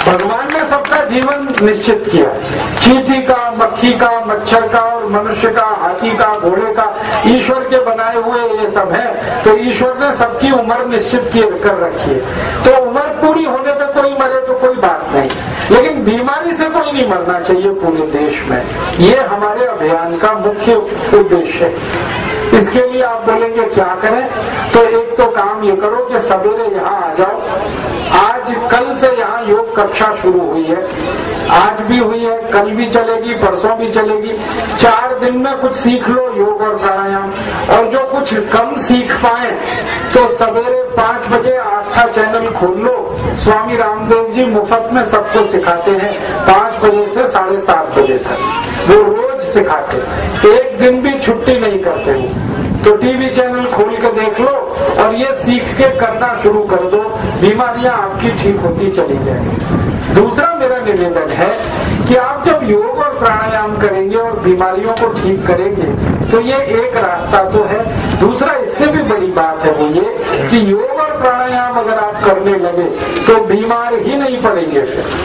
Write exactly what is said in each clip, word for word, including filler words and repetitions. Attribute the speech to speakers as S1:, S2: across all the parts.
S1: भगवान ने सबका जीवन निश्चित किया। चींटी का, मक्खी का, मच्छर का और मनुष्य का, हाथी का, घोड़े का, ईश्वर के बनाए हुए ये सब है। तो ईश्वर ने सबकी उम्र निश्चित की कर रखी है। तो उम्र पूरी होने पे कोई मरे तो कोई बात नहीं, लेकिन बीमारी से कोई नहीं मरना चाहिए पूरे देश में। ये हमारे अभियान का मुख्य उद्देश्य है। इसके लिए आप बोलेंगे क्या करें, तो एक तो काम ये करो कि सवेरे यहाँ आ जाओ। आज कल से यहाँ योग कक्षा शुरू हुई है, आज भी हुई है, कल भी चलेगी, परसों भी चलेगी। चार दिन में कुछ सीख लो योग और प्राणायाम, और जो कुछ कम सीख पाए तो सवेरे पाँच बजे आस्था चैनल खोल लो। स्वामी रामदेव जी मुफ्त में सबको सिखाते हैं, पाँच बजे से साढ़े सात बजे तक वो रोज सिखाते, एक दिन भी छुट्टी नहीं करते वो। तो टीवी चैनल खोल के देख लो और ये सीख के करना शुरू कर दो, बीमारियां आपकी ठीक होती चली जाएंगी। दूसरा मेरा निवेदन है कि आप जब योग और प्राणायाम करेंगे और बीमारियों को ठीक करेंगे तो ये एक रास्ता तो है। दूसरा इससे भी बड़ी बात है वो ये कि योग और प्राणायाम अगर आप करने लगे तो बीमार ही नहीं पड़ेंगे।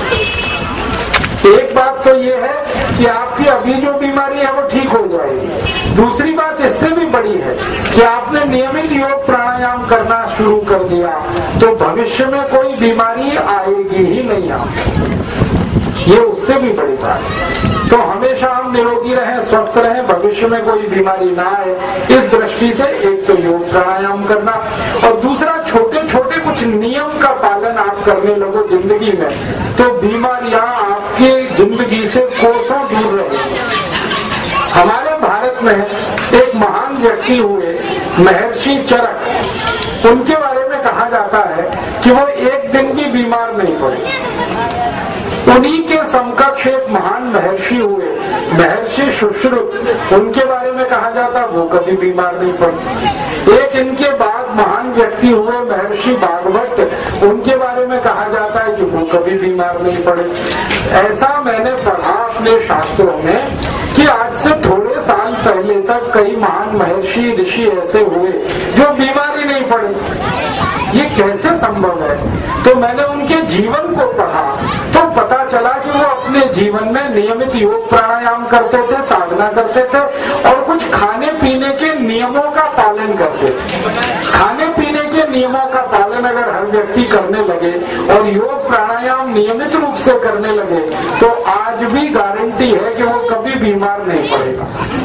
S1: फिर एक बात तो ये है कि आपकी अभी जो बीमारी है वो ठीक हो जाएगी। दूसरी बात इससे भी बड़ी है कि आपने नियमित योग प्राणायाम करना शुरू कर दिया तो भविष्य में कोई बीमारी आएगी ही नहीं आपको। ये उससे भी बड़ी बात है। तो हमेशा हम निरोगी रहें, स्वस्थ रहें, भविष्य में कोई बीमारी ना आए, इस दृष्टि से एक तो योग प्राणायाम करना, और दूसरा छोटे छोटे कुछ नियम का पालन आप करने लगो जिंदगी में, तो बीमारियां आपके जिंदगी से कोसों दूर रहेंगी। हमारे भारत में एक महान व्यक्ति हुए महर्षि चरक, उनके बारे में कहा जाता है कि वो एक दिन भी बीमार नहीं पड़े। उन्हीं के समकक्ष एक महान महर्षि हुए महर्षि सुश्रुत, उनके बारे में कहा जाता वो कभी बीमार नहीं पड़े। एक इनके बाद महान व्यक्ति हुए महर्षि भागवत, उनके बारे में कहा जाता है कि वो कभी बीमार नहीं पड़े। ऐसा मैंने पढ़ा अपने शास्त्रों में कि आज से थोड़े साल पहले तक कई महान महर्षि ऋषि ऐसे हुए जो बीमारी नहीं पड़े। ये कैसे संभव है? तो मैंने उनके जीवन को पढ़ा तो पता चला कि वो अपने जीवन में नियमित योग प्राणायाम करते थे, साधना करते थे और कुछ खाने पीने के नियमों का पालन करते थे। खाने पीने के नियमों का पालन अगर हर व्यक्ति करने लगे और योग प्राणायाम नियमित रूप से करने लगे तो आज भी गारंटी है कि वो कभी बीमार नहीं पड़ेगा।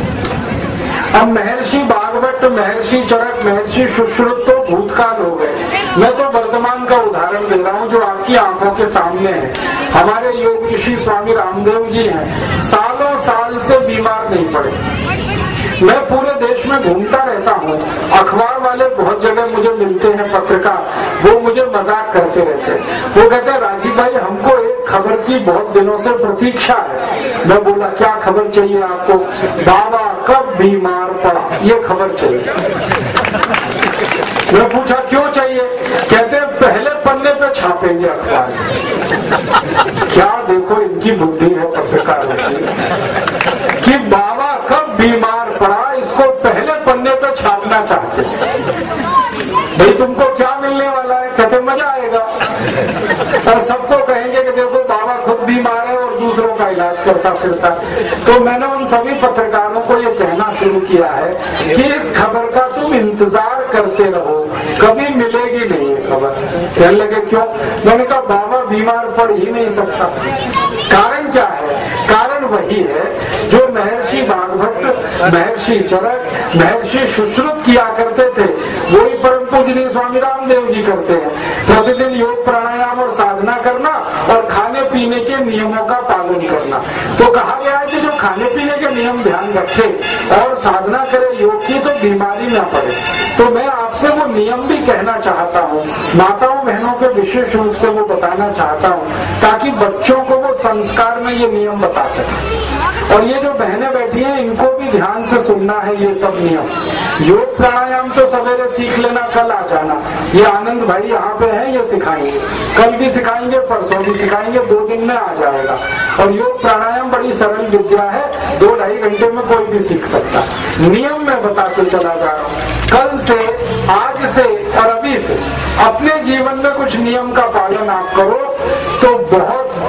S1: अब महर्षि भागवत, महर्षि चरक, महर्षि सुश्रुत तो भूतकाल हो गए, मैं तो वर्तमान का उदाहरण दे रहा हूँ जो आपकी आंखों के सामने है। हमारे योग ऋषि स्वामी रामदेव जी हैं, सालों साल से बीमार नहीं पड़े। मैं पूरे देश में घूमता रहता हूँ, अखबार वाले बहुत जगह मुझे मिलते हैं, पत्रकार, वो मुझे मजाक करते रहते हैं। वो कहते हैं राजीव भाई हमको एक खबर की बहुत दिनों से प्रतीक्षा है। मैं बोला क्या खबर चाहिए आपको? बाबा कब बीमार पड़ा, ये खबर चाहिए। मैं पूछा क्यों चाहिए? कहते हैं पहले पन्ने पे छापेंगे अखबार। क्या देखो इनकी बुद्धि है पत्रकारों की कि बाबा कब बीमार पड़ा इसको पहले पन्ने पे छापना चाहते। भाई तुमको क्या मिलने वाला है? कहते मजा आएगा और सबको कहेंगे कि देखो बाबा खुद बीमार है और दूसरों का इलाज करता फिरता। तो मैंने उन सभी पत्रकारों को ये कहना शुरू किया है कि इस खबर का तुम इंतजार करते रहो, कभी मिलेगी नहीं ये खबर। कहने लगे क्यों? मैंने कहा बाबा बीमार पड़ ही नहीं सकता। कारण क्या है? कारण वही है जो महर्षि भागवत, महर्षि चरक, महर्षि सुश्रुत किया करते थे, वही परम पूजनीय स्वामी रामदेव जी करते हैं। प्रतिदिन योग प्राणायाम और साधना करना और खाने पीने के नियमों का पालन करना। तो कहा गया है कि जो खाने पीने के नियम ध्यान रखे और साधना करे योग की तो बीमारी ना पड़े। तो मैं आपसे वो नियम भी कहना चाहता हूँ, माताओं बहनों के विशेष रूप से वो बताना चाहता हूँ ताकि बच्चों को वो संस्कार में ये नियम बता सके। और ये जो बहनें बैठी हैं इनको भी ध्यान से सुनना है ये सब नियम। योग प्राणायाम तो सवेरे सीख लेना, कल आ जाना। ये आनंद भाई यहाँ पे हैं, ये सिखाएंगे, कल भी सिखाएंगे, परसों भी सिखाएंगे, दो दिन में आ जाएगा। और योग प्राणायाम बड़ी सरल विद्या है, दो ढाई घंटे में कोई भी सीख सकता। नियम में बताते चला जा रहा हूँ। कल से, आज से और अभी से अपने जीवन में कुछ नियम का पालन आप करो तो बहुत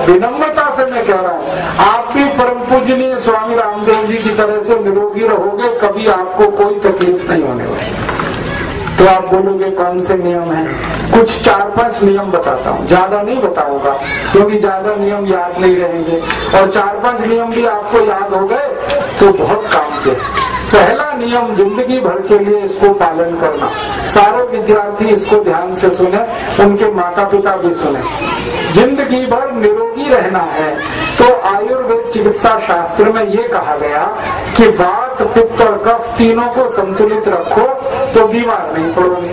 S1: विनम्रता से मैं कह रहा हूँ, आप भी परम पूजनीय स्वामी रामदेव जी की तरह से निरोगी रहोगे, कभी आपको कोई तकलीफ नहीं होने वाली। तो आप बोलोगे कौन से नियम हैं? कुछ चार पांच नियम बताता हूँ, ज्यादा नहीं बताऊंगा क्योंकि ज्यादा नियम याद नहीं रहेंगे, और चार पांच नियम भी आपको याद हो गए तो बहुत काम के। पहला नियम जिंदगी भर के लिए इसको पालन करना, सारे विद्यार्थी इसको ध्यान से सुने, उनके माता पिता भी सुने। जिंदगी भर निरोगी रहना है तो आयुर्वेद चिकित्सा शास्त्र में ये कहा गया कि वात, पित्त और कफ तीनों को संतुलित रखो तो बीमार नहीं पड़ोगे।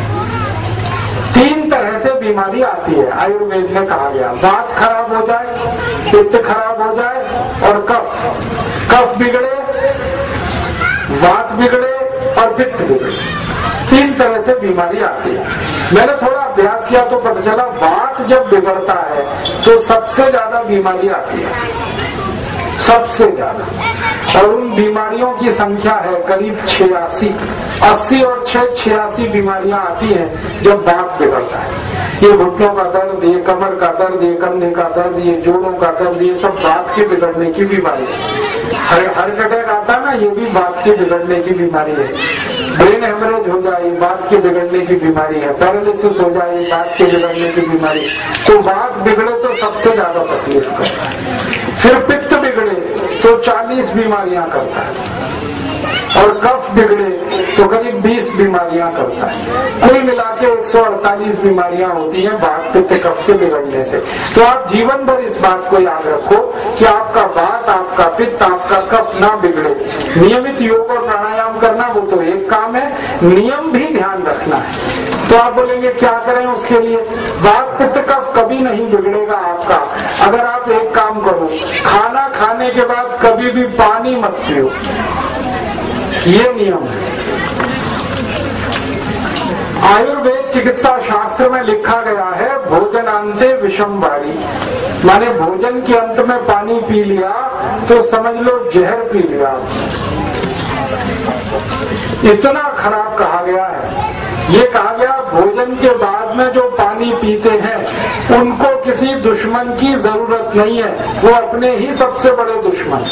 S1: तीन तरह से बीमारी आती है आयुर्वेद में कहा गया, वात खराब हो जाए, पित्त खराब हो जाए और कफ कफ बिगड़े, वात बिगड़े और पित्त बिगड़े, तीन तरह से बीमारी आती है। मैंने थोड़ा अभ्यास किया तो पता चला वात जब बिगड़ता है तो सबसे ज्यादा बीमारी आती है, सबसे ज्यादा, और उन बीमारियों की संख्या है करीब छियासी, अस्सी और छह छियासी बीमारियां आती हैं जब वात बिगड़ता है। ये घुटनों का दर्द, ये कमर का दर्द, ये कंधे का दर्द, ये जोड़ों का दर्द, ये सब वात के बिगड़ने की बीमारी है। हार्ट अटैक आता है ना, ये भी वात के बिगड़ने की बीमारी है। ब्रेन हेमरेज हो जाए, वात के बिगड़ने की बीमारी है। पैरालिसिस हो जाए, वात के बिगड़ने की बीमारी। तो वात बिगड़े तो सबसे ज्यादा तकलीफ करता है। फिर पित्त बिगड़े तो चालीस बीमारियां करता है, और कफ बिगड़े तो करीब बीस बीमारियां करता है। कुल मिला के एक सौ अड़तालीस बीमारियां होती हैं वात, पित्त, कफ के बिगड़ने से। तो आप जीवन भर इस बात को याद रखो कि आपका वात, आपका पित्त, आपका कफ ना बिगड़े। नियमित योग और प्राणायाम करना वो तो एक काम है, नियम भी ध्यान रखना है। तो आप बोलेंगे क्या करें उसके लिए? वात, पित्त, कफ कभी नहीं बिगड़ेगा आपका अगर आप एक काम करो, खाना खाने के बाद कभी भी पानी मत पियो, ये नियम है। आयुर्वेद चिकित्सा शास्त्र में लिखा गया है भोजनांते विषम वारी, माने भोजन के अंत में पानी पी लिया तो समझ लो जहर पी लिया। इतना खराब कहा गया है। ये कहा गया भोजन के बाद में जो पानी पीते हैं उनको किसी दुश्मन की जरूरत नहीं है, वो अपने ही सबसे बड़े दुश्मन।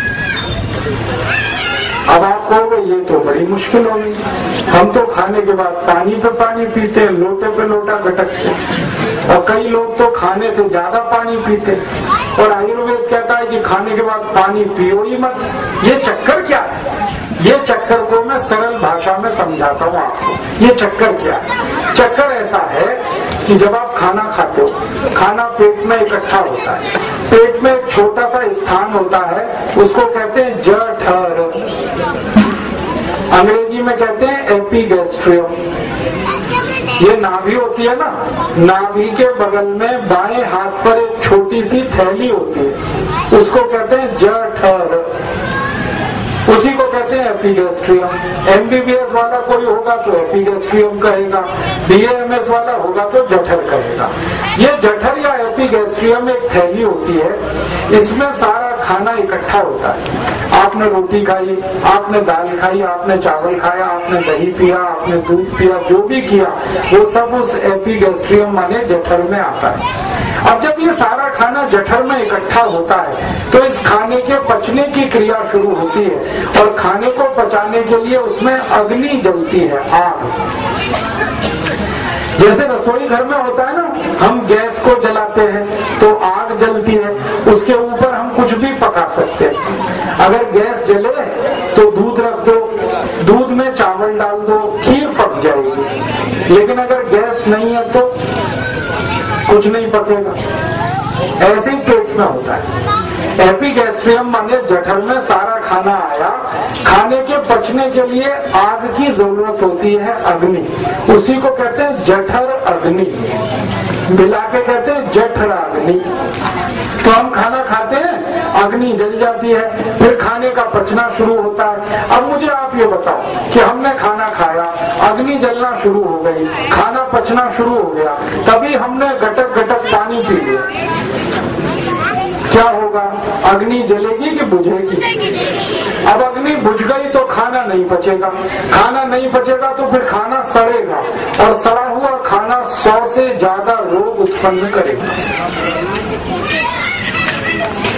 S1: अब आप कहोगे ये तो बड़ी मुश्किल होगी, हम तो खाने के बाद पानी पे पानी पीते हैं, लोटे पे लोटा गटकते हैं, और कई लोग तो खाने से ज्यादा पानी पीते हैं, और आयुर्वेद कहता है कि खाने के बाद पानी पियो ही मत। ये चक्कर क्या है? ये चक्कर को मैं सरल भाषा में समझाता हूँ आपको। ये चक्कर क्या है? चक्कर ऐसा है कि जब आप खाना खाते हो, खाना पेट में इकट्ठा होता है, पेट में एक छोटा सा स्थान होता है, उसको कहते हैं जठर, अंग्रेजी में कहते हैं एपिगैस्ट्रियम। ये नाभि होती है ना, नाभि के बगल में बाएं हाथ पर एक छोटी सी थैली होती है, उसको कहते हैं जठर, उसी को कहते हैं एपिगैस्ट्रियम। एमबीबीएस वाला कोई होगा तो एपिगैस्ट्रियम कहेगा, बीएएमएस वाला होगा तो जठर कहेगा। ये जठर या एपिगैस्ट्रियम एक थैली होती है, इसमें सारा खाना इकट्ठा होता है। आपने रोटी खाई, आपने दाल खाई, आपने चावल खाया, आपने दही पिया, आपने दूध पिया, जो भी किया वो सब उस एपिगैस्ट्रियम माने जठर में आता है। अब जब ये सारा खाना जठर में इकट्ठा होता है तो इस खाने के पचने की क्रिया शुरू होती है, और खाने को पचाने के लिए उसमें अग्नि जलती है, आग। जैसे रसोई घर में होता है ना, हम गैस को जलाते हैं तो आग जलती है, उसके ऊपर हम कुछ भी पका सकते हैं। अगर गैस जले तो दूध रख दो, दूध में चावल डाल दो, खीर पक जाएगी। लेकिन अगर गैस नहीं है तो कुछ नहीं पकेगा। ऐसे ही पेट में होता है। एपिगैस्ट्रियम माने जठर में सारा खाना आया, खाने के पचने के लिए आग की जरूरत होती है, अग्नि, उसी को कहते हैं जठर अग्नि, मिला के कहते हैं जठर अग्नि। तो हम खाना खाते हैं, अग्नि जल जाती है, फिर खाने का पचना शुरू होता है। अब मुझे आप ये बताओ कि हमने खाना खाया, अग्नि जलना शुरू हो गई, खाना पचना शुरू हो गया, तभी हमने गटक गटक पानी पी लिया, क्या होगा? अग्नि जलेगी कि बुझेगी? अब अग्नि बुझ गई तो खाना नहीं पचेगा, खाना नहीं पचेगा तो फिर खाना सड़ेगा, और सड़ा हुआ खाना सौ से ज्यादा रोग उत्पन्न करेगा।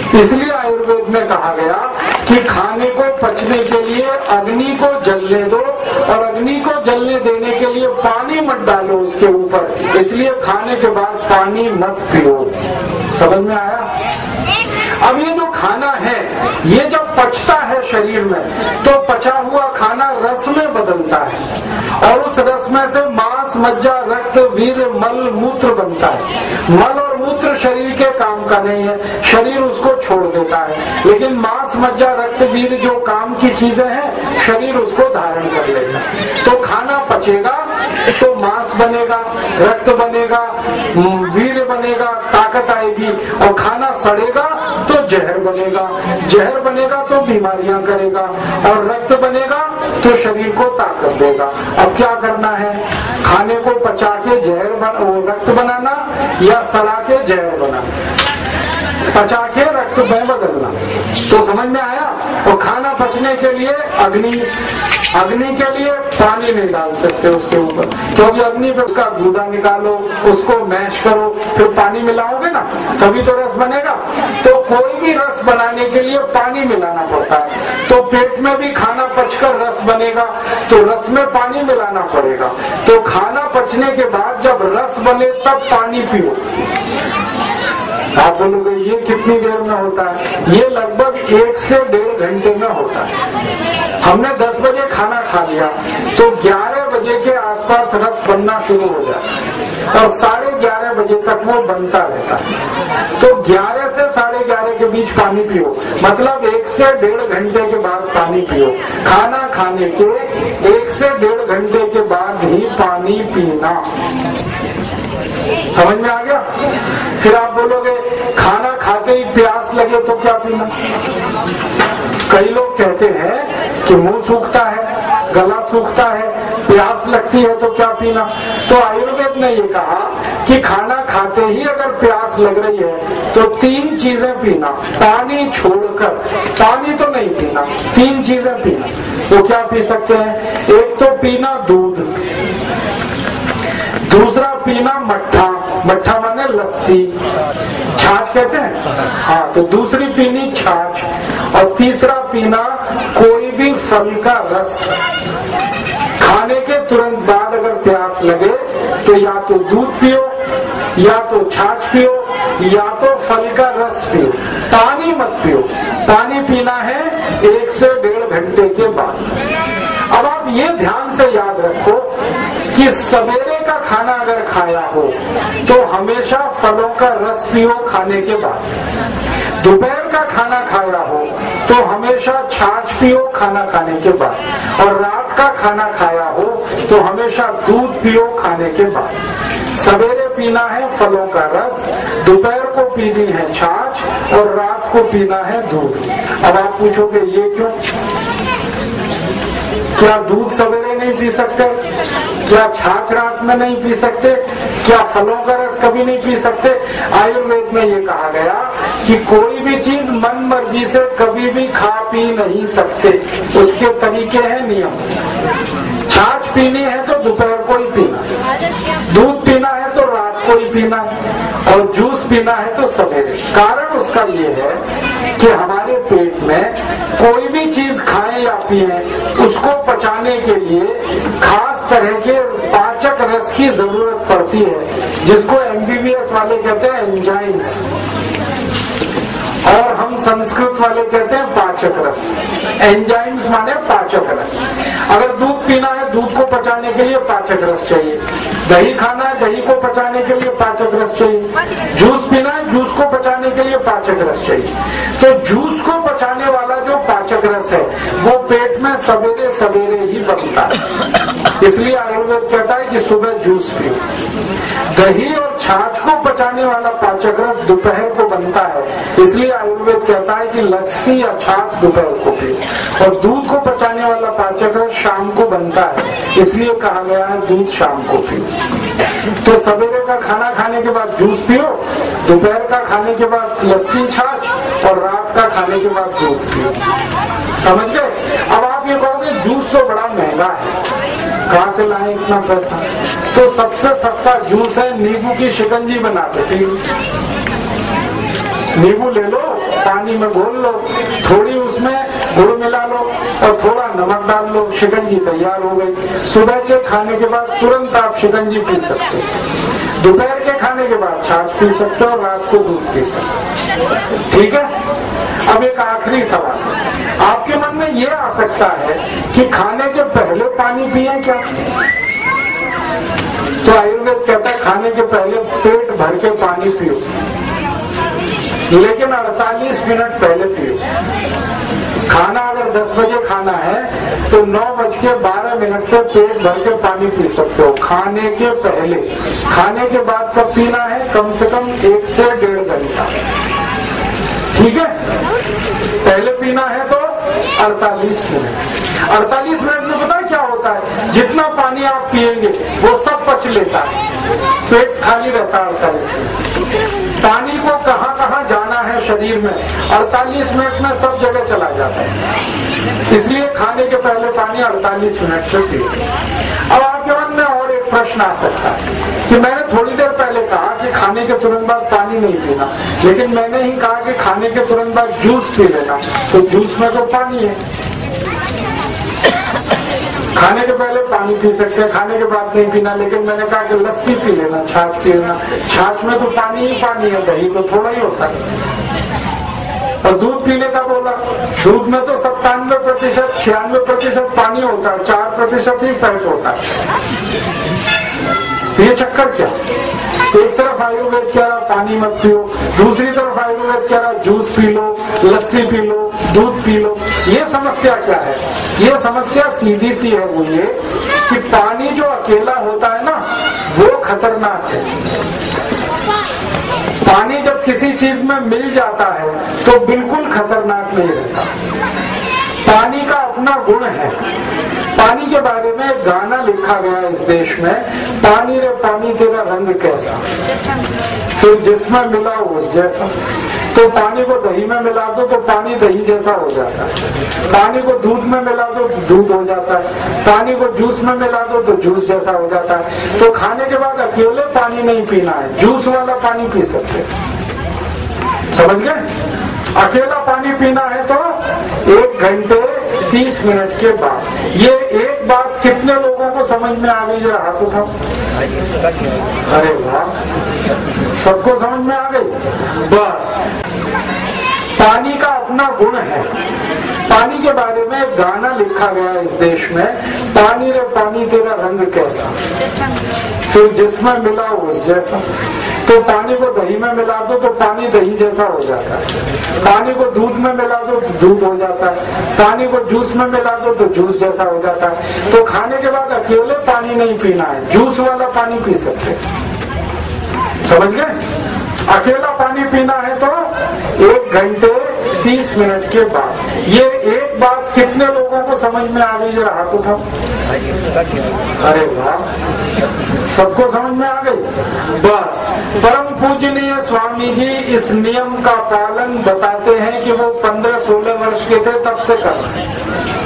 S1: इसलिए आयुर्वेद में कहा गया कि खाने को पचने के लिए अग्नि को जलने दो, और अग्नि को जलने देने के लिए पानी मत डालो उसके ऊपर, इसलिए खाने के बाद पानी मत पियो। समझ में आया? अब ये जो खाना है, ये जब पचता है शरीर में, तो पचा हुआ खाना रस में बदलता है, और उस रस में से मांस, मज्जा, रक्त, वीर्य, मल, मूत्र बनता है। मल और मूत्र शरीर के काम का नहीं है, शरीर उसको छोड़ देता है, लेकिन मांस, मज्जा, रक्त, वीर्य जो काम की चीजें हैं, शरीर उसको धारण कर लेगा। तो खाना पचेगा तो मांस बनेगा, रक्त बनेगा, वीर्य बनेगा, ताकत आएगी, और खाना सड़ेगा तो जहर बनेगा, जहर बनेगा तो बीमारियां करेगा, और रक्त बनेगा तो शरीर को ताकत देगा। अब क्या करना है? खाने को पचा के जहर बन, वो रक्त बनाना, या सड़ा के जहर बनाना, पचा के रक्त में बदलना। तो समझ में आया? और खाना पचने के लिए अग्नि, अग्नि के लिए पानी नहीं डाल सकते उसके ऊपर, क्योंकि अग्नि पे उसका गूदा निकालो, उसको मैश करो, फिर पानी मिलाओगे ना, तभी तो रस बनेगा। तो कोई भी रस बनाने के लिए पानी मिलाना पड़ता है। तो पेट में भी खाना पचकर रस बनेगा, तो रस में पानी मिलाना पड़ेगा। तो खाना पचने के बाद जब रस बने तब पानी पियो। आप बोलोगे ये कितनी देर में होता है? ये लगभग एक से डेढ़ घंटे में होता है। हमने दस बजे खाना खा लिया तो ग्यारह बजे के आसपास रस बनना शुरू हो जाता है, और साढ़े ग्यारह बजे तक वो बनता रहता है। तो ग्यारह से साढ़े ग्यारह के बीच पानी पियो, मतलब एक से डेढ़ घंटे के बाद पानी पियो। खाना खाने के एक से डेढ़ घंटे के बाद ही पानी पीना। समझ में आ गया? फिर आप बोलोगे खाना खाते ही प्यास लगे तो क्या पीना? कई लोग कहते हैं कि मुंह सूखता है, गला सूखता है, प्यास लगती है तो क्या पीना? तो आयुर्वेद ने ये कहा कि खाना खाते ही अगर प्यास लग रही है तो तीन चीजें पीना, पानी छोड़कर। पानी तो नहीं पीना, तीन चीजें पीना। वो क्या पी सकते हैं? एक तो पीना दूध, दूसरा पीना मट्ठा, मट्ठा माने लस्सी, छाछ कहते हैं, हाँ, तो दूसरी पीनी छाछ, और तीसरा पीना कोई भी फल का रस। खाने के तुरंत बाद अगर प्यास लगे तो या तो दूध पियो, या तो छाछ पियो, या तो फल का रस पियो, पानी मत पियो। पानी पीना है एक से डेढ़ घंटे के बाद। अब आप ये ध्यान से याद रखो कि सवेरे का खाना अगर खाया हो तो हमेशा फलों का रस पियो खाने के बाद। दोपहर का खाना खाया हो तो हमेशा छाछ पियो खाना खाने के बाद, और रात का खाना खाया हो तो हमेशा दूध पियो खाने के बाद। सवेरे पीना है फलों का रस, दोपहर को पीनी है छाछ, और रात को पीना है दूध। अब आप पूछोगे ये क्यों? क्या दूध सवेरे नहीं पी सकते? क्या छाछ रात में नहीं पी सकते? क्या फलों का रस कभी नहीं पी सकते? आयुर्वेद में ये कहा गया कि कोई भी चीज मन मर्जी से कभी भी खा पी नहीं सकते, उसके तरीके हैं, नियम। छाछ पीनी है तो दोपहर को ही पीना, दूध पीना है तो रात को ही पीना, और जूस पीना है तो सवेरे। कारण उसका ये है कि हमारे पेट में कोई भी चीज खाएं या पिए, उसको पचाने के लिए खास तरह के पाचक रस की जरूरत पड़ती है, जिसको एमबीबीएस वाले कहते हैं एंजाइम्स, और हम संस्कृत वाले कहते हैं पाचक रस। एंजाइम्स माने पाचक रस। अगर दूध पीना है, दूध को पचाने के लिए पाचक रस चाहिए। दही खाना है, दही को पचाने के लिए पाचक रस चाहिए। जूस पीना है, जूस को पचाने के लिए पाचक रस चाहिए। तो जूस को पचाने वाला जो पाचक रस है वो पेट में सवेरे सवेरे ही बनता है। इसलिए आयुर्वेद कहता है कि सुबह जूस पियो। दही और छाछ को पचाने वाला पाचक रस दोपहर को बनता है, इसलिए आयुर्वेद कहता है कि लस्सी या छाछ दोपहर को पियो। और दूध को पचाने वाला पाचक रस शाम को बनता है, इसलिए कहा गया है दूध शाम को पियो। तो सवेरे का खाना खाने के बाद जूस पियो, दोपहर का खाने के बाद लस्सी छाछ, और रात का खाने के बाद दूध पियो। समझ गए? अब आप ये कहोगे जूस तो बड़ा महंगा है, कहाँ से लाए इतना पैसा? तो सबसे सस्ता जूस है नींबू की शिकंजी बनाते। नींबू ले लो, पानी में घोल लो, थोड़ी उसमें गुड़ मिला लो और थोड़ा नमक डाल लो, शिकंजी तैयार हो गई। सुबह के खाने के बाद तुरंत आप शिकंजी पी सकते हो, दोपहर के खाने के बाद छाछ पी सकते हो और रात को दूध पी सकते हो। ठीक है। अब एक आखिरी सवाल आपके मन में ये आ सकता है कि खाने के पहले पानी पिए क्या? तो आयुर्वेद कहता है खाने के पहले पेट भर के पानी पियो, लेकिन अड़तालीस मिनट पहले पियो। खाना अगर दस बजे खाना है तो नौ बज के बारह मिनट से पेट भर के पानी पी सकते हो खाने के पहले। खाने के बाद कब पीना है? कम से कम एक से डेढ़ घंटा। ठीक है। पहले पीना है तो अड़तालीस मिनट। अड़तालीस मिनट में पता है क्या होता है? जितना पानी आप पिएंगे वो सब पच लेता है, पेट खाली रहता है अड़तालीस मिनट। पानी को कहाँ कहाँ जाना है शरीर में अड़तालीस मिनट में सब जगह चला जाता है, इसलिए खाने के पहले पानी अड़तालीस मिनट से पिए। अब आपके मन में और एक प्रश्न आ सकता है कि मैंने थोड़ी देर पहले कहा कि खाने के तुरंत बाद पानी नहीं पीना, लेकिन मैंने ही कहा कि खाने के तुरंत बाद जूस पी लेना, तो जूस में तो पानी है। खाने के पहले पानी पी सकते हैं, खाने के बाद नहीं पीना, लेकिन मैंने कहा कि लस्सी पी लेना, छाछ पी लेना, छाछ में तो पानी ही पानी है, दही तो थोड़ा ही होता है। और दूध पीने का बोला, दूध में तो सत्तानवे प्रतिशत छियानवे प्रतिशत पानी होता है, चार प्रतिशत ही फैट होता है। ये चक्कर क्या? एक तरफ आयुर्वेद कह रहा पानी मत पियो, दूसरी तरफ आयुर्वेद कह रहा जूस पी लो, लस्सी पी लो, दूध पी लो। ये समस्या क्या है? ये समस्या सीधी सी है, वो ये कि पानी जो अकेला होता है ना वो खतरनाक है। पानी जब किसी चीज में मिल जाता है तो बिल्कुल खतरनाक नहीं रहता। पानी का अपना गुण है। पानी के बारे में एक गाना लिखा गया इस देश में, पानी रे पानी तेरा रंग कैसा, फिर जिसमें मिला उस जैसा। तो पानी को दही में मिला दो तो पानी दही जैसा हो जाता है, पानी को दूध में मिला दो तो दूध हो जाता है, पानी को जूस में मिला दो तो जूस जैसा हो जाता है। तो खाने के बाद अकेले पानी नहीं पीना है, जूस वाला पानी पी सकते, समझ गए? अकेला पानी पीना है तो एक घंटे तीस मिनट के बाद। ये एक बात कितने लोगों को समझ में आ गई? जरा हाथ उठाओ। अरे वाह, सबको समझ में आ गई। बस, पानी का अपना गुण है। पानी के बारे में एक गाना लिखा गया इस देश में, पानी रे पानी तेरा रंग कैसा, फिर जिसमें मिला उस जैसा। तो पानी को दही में मिला दो तो पानी दही जैसा हो जाता है, पानी को दूध में मिला दो तो दूध हो जाता है, पानी को जूस में मिला दो तो जूस जैसा हो जाता है। तो खाने के बाद अकेले पानी नहीं पीना है, जूस वाला पानी पी सकते, समझ गए? अकेला पानी पीना है तो एक घंटे तीस मिनट के बाद। ये एक बात कितने लोगों को समझ में आ गई? जरा हाथ उठाओ। अरे वाह, सबको समझ में आ गई। बस, परम पूजनीय स्वामी जी इस नियम का पालन बताते हैं कि वो पंद्रह सोलह वर्ष के थे तब से कर रहे हैं,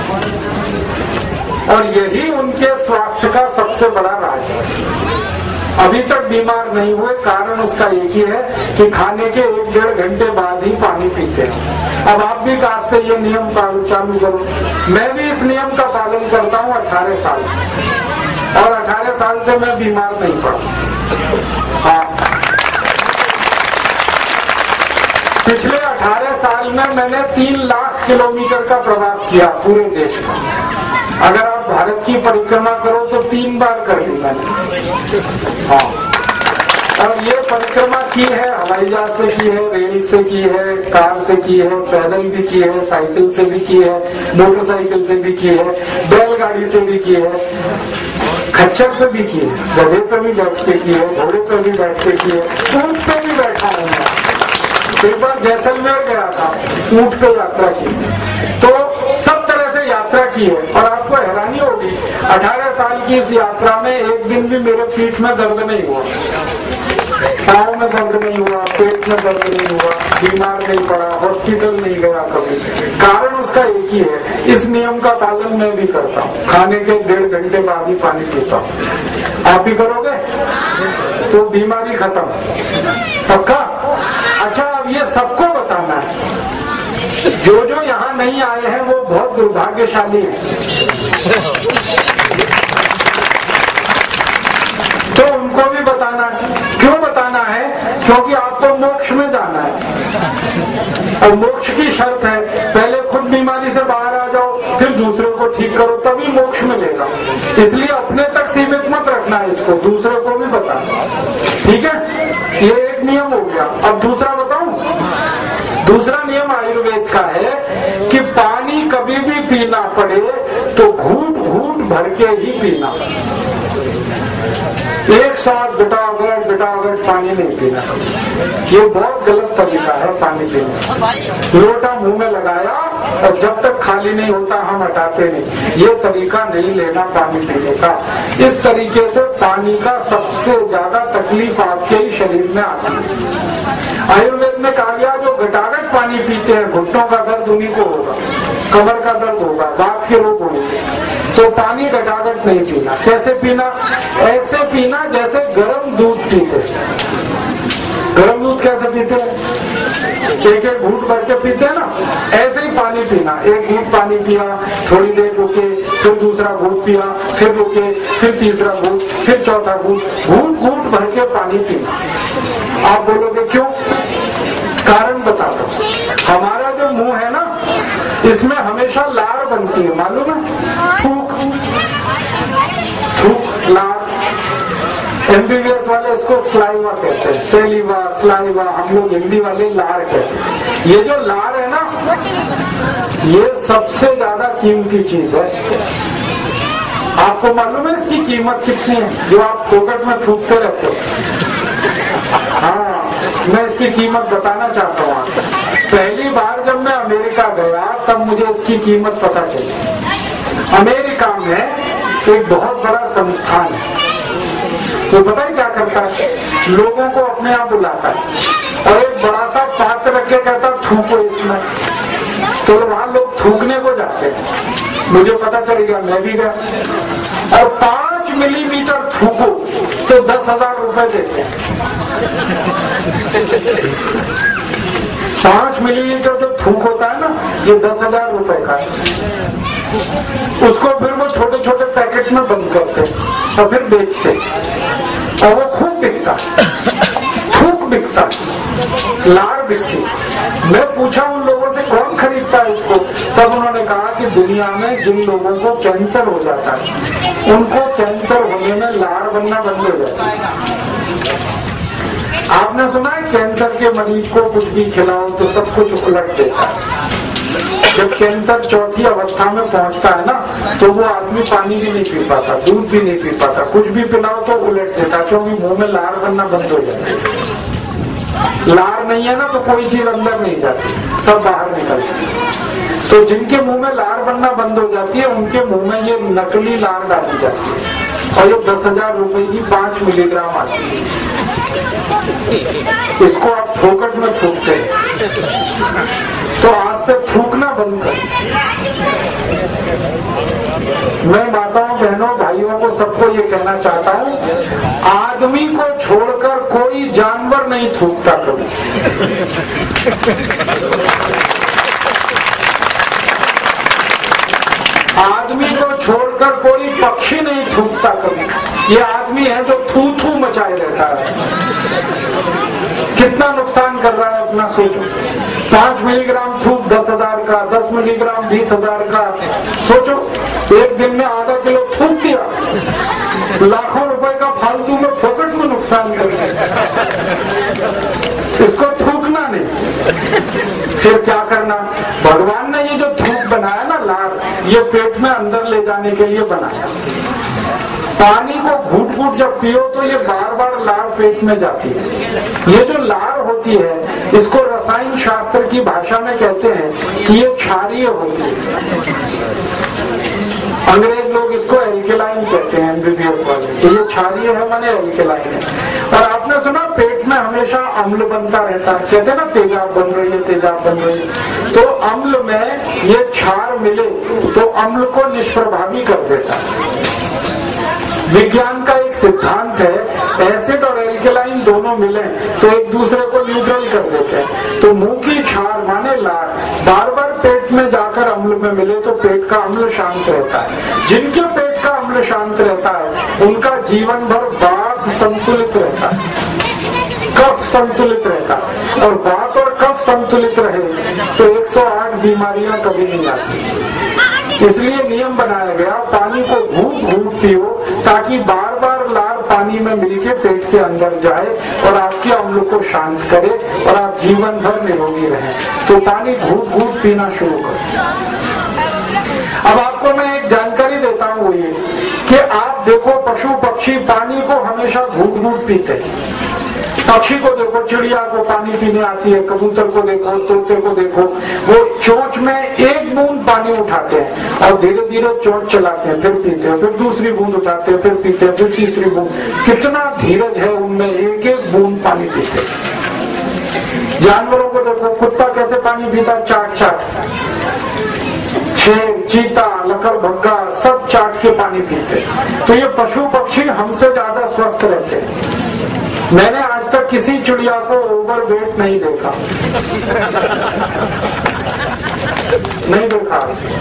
S1: और यही उनके स्वास्थ्य का सबसे बड़ा राज है। अभी तक बीमार नहीं हुए, कारण उसका एक ही है कि खाने के एक डेढ़ घंटे बाद ही पानी पीते हैं। अब आप भी आज से ये नियम चालू करो। मैं भी इस नियम का पालन करता हूँ अठारह साल से, और अठारह साल से मैं बीमार नहीं पड़ा। हाँ, पिछले अठारह साल में मैंने तीन लाख किलोमीटर का प्रवास किया पूरे देश में। अगर आप भारत की परिक्रमा करो तो तीन बार कर ली मैंने। हाँ, और ये परिक्रमा की है, हवाई जहाज से की है, रेल से की है, कार से की है, पैदल भी की है, साइकिल से भी की है, मोटरसाइकिल से भी की है, बैलगाड़ी से भी की है, खच्चर पे भी की है, गधे पे भी बैठ के की है, घोड़े पे भी बैठ के की है, ऊंट पे भी बैठा हूँ। एक बार जैसलमेर गया था, ऊंट पे यात्रा की, तो सब तरह से यात्रा की है। और आपको हैरानी होगी, अठारह साल की इस यात्रा में एक दिन भी मेरे पीठ में दर्द नहीं हुआ, पाँव में दर्द नहीं हुआ, पेट में दर्द नहीं हुआ, बीमार नहीं पड़ा, हॉस्पिटल नहीं गया कभी। कारण उसका एक ही है, इस नियम का पालन मैं भी करता हूँ, खाने के डेढ़ घंटे बाद ही पानी पीता हूँ। आप भी करोगे तो बीमारी खत्म, पक्का? अच्छा, अब ये सबको बताना है जो जो यहाँ नहीं आए हैं वो बहुत दुर्भाग्यशाली हैं। तो उनको भी बताना है। क्यों बताना है? क्योंकि आपको मोक्ष में जाना है और मोक्ष की शर्त है पहले खुद बीमारी से बाहर आ जाओ, फिर दूसरे को ठीक करो, तभी मोक्ष मिलेगा। इसलिए अपने तक सीमित मत रखना है इसको, दूसरे को भी बताना। ठीक है, ये एक नियम हो गया। अब दूसरा बताऊं? दूसरा नियम आयुर्वेद का है कि पानी कभी भी पीना पड़े तो घूट घूट भर के ही पीना, एक साथ गटागट गटागट पानी नहीं पीना। ये बहुत गलत तरीका है पानी पीने। लोटा मुंह में लगाया और जब तक खाली नहीं होता हम हटाते नहीं, ये तरीका नहीं लेना पानी पीने का। इस तरीके से पानी का सबसे ज्यादा तकलीफ आपके ही शरीर में आती है। आयुर्वेद में कहा गया जो गटागट पानी पीते हैं घुटनों का दर्द उन्हीं को होगा, कमर का दर्द होगा, बात के रोग होंगे। तो पानी गटागट नहीं पीना। कैसे पीना? ऐसे पीना जैसे गर्म दूध पीते। गर्म दूध कैसे पीते हैं? एक एक घूंट भर के पीते हैं ना, ऐसे ही पानी पीना। एक घूंट पानी पिया, थोड़ी देर रुके, फिर दूसरा घूंट पिया, फिर रुके, फिर तीसरा घूंट, फिर चौथा घूंट, घूंट घूंट भर के पानी पीना। आप बोलोगे क्यों? कारण बताता हूं। हमारा जो मुंह है ना, इसमें हमेशा लार बनती है, मालूम है? थूक थूक लार। एमबीबीएस वाले इसको स्लाइवा कहते हैं, सेलिवा स्लाइवा, हम लोग हिंदी वाले लार कहते हैं। ये जो लार है ना, ये सबसे ज्यादा कीमती चीज है। आपको मालूम है इसकी कीमत कितनी है जो आप फोकट में थूकते रहते हो? हाँ, मैं इसकी कीमत बताना चाहता हूँ आपको। पहली बार जब मैं अमेरिका गया तब मुझे इसकी कीमत पता चली। अमेरिका में एक बहुत बड़ा संस्थान है, तो पता है क्या करता है? लोगों को अपने यहाँ बुलाता है और एक बड़ा सा पात्र रख के कहता थूको इसमें। तो वहां लोग थूकने को जाते हैं। मुझे पता चल गया, मैं भी गया और पांच मिलीमीटर थूको तो दस हजार रुपए देते हैं। पांच मिलीमीटर जो थूक होता है ना, ये दस हजार रुपए का है। उसको फिर वो छोटे छोटे पैकेट में बंद करते और फिर बेचते और वो खूब बिकता, थूक बिकता, लार बिकती। मैं पूछा उन लोगों से कौन खरीदता है इसको, तब उन्होंने कहा कि दुनिया में जिन लोगों को कैंसर हो जाता है उनको कैंसर होने में लार बनना बंद हो जाता है। आपने सुना है कैंसर के मरीज को कुछ भी खिलाओ तो सब कुछ उलट देता है। जब कैंसर चौथी अवस्था में पहुंचता है ना, तो वो आदमी पानी भी नहीं पी पाता, दूध भी नहीं पी पाता, कुछ भी पिलाओ तो उलट देता, क्योंकि मुंह में लार बनना बंद हो जाता है। लार नहीं है ना तो कोई चीज अंदर नहीं जाती, सब बाहर निकलती है। तो जिनके मुंह में लार बनना बंद हो जाती है उनके मुंह में ये नकली लार डाली जाती है और ये दस हजार रुपए की पांच मिलीग्राम आती है। इसको आप फोकट में थूकते हैं, तो आज से थूकना बंद कर। मैं माताओं बहनों भाइयों को सबको ये कहना चाहता हूँ, आदमी को छोड़कर कोई जानवर नहीं थूकता कभी। आदमी को छोड़कर कोई पक्षी नहीं थूकता कभी। ये आदमी है जो थू थू मचाए रहता है। कितना नुकसान कर रहा है अपना सोचो। पांच मिलीग्राम थूक दस हजार का, दस मिलीग्राम बीस हजार का। सोचो एक दिन में आधा किलो थूक दिया, लाखों रुपए का फालतू में फोकट में नुकसान कर दिया। इसको थूकना नहीं। फिर क्या करना? भगवान ने ये जो थूक बनाया ना लार, ये पेट में अंदर ले जाने के लिए बनाया। पानी को घूट घूट जब पियो तो ये बार बार लार पेट में जाती है। ये जो लार होती है इसको रसायन शास्त्र की भाषा में कहते हैं कि ये क्षारीय होती है। अंग्रेज लोग इसको एल्केलाइन कहते हैं, एमबीबीएस वाले। तो ये क्षारीय है माने एल्केलाइन है। और आपने सुना पेट में हमेशा अम्ल बनता रहता है, कहते हैं ना तेजाब बन रही है, तेजाब बन रही है। तो अम्ल में ये क्षार मिले तो अम्ल को निष्प्रभावी कर देता है। विज्ञान का एक सिद्धांत है, एसिड और एल्केलाइन दोनों मिले तो एक दूसरे को न्यूट्रल कर देते हैं। तो मुंह की क्षार माने लार बार बार में मिले तो पेट का अम्ल शांत रहता है। जिनके पेट का अम्ल शांत रहता है उनका जीवन भर वात संतुलित रहता है, कफ संतुलित रहता है। और वात और कफ संतुलित रहे तो एक सौ आठ बीमारियां कभी नहीं आती। इसलिए नियम बनाया गया, पानी को घूट घूट पियो ताकि बार बार लार पानी में मिलके पेट के अंदर जाए और आपके अम्ल को शांत करे और आप जीवन भर निरोगी रहें। तो पानी घूट घूट पीना शुरू करें। अब आपको मैं एक जानकारी देता हूँ, वो ये कि आप देखो पशु पक्षी पानी को हमेशा घूट घूट पीते हैं। पक्षी को देखो, चिड़िया को पानी पीने आती है, कबूतर को देखो, तोते को देखो, वो चोंच में एक बूंद पानी उठाते हैं और धीरे धीरे चोंच चलाते हैं, फिर पीते हैं, फिर दूसरी बूंद उठाते हैं, फिर पीते हैं, फिर तीसरी बूंद। कितना धीरज है उनमें, एक एक बूंद पानी पीते हैं। जानवरों को देखो, कुत्ता कैसे पानी पीता, चाट चाट। शेर, चीता, लकड़बग्गा सब चाट के पानी पीते। तो ये पशु पक्षी हमसे ज्यादा स्वस्थ रहते हैं। मैंने आज तक किसी चिड़िया को ओवरवेट नहीं देखा, नहीं देखा।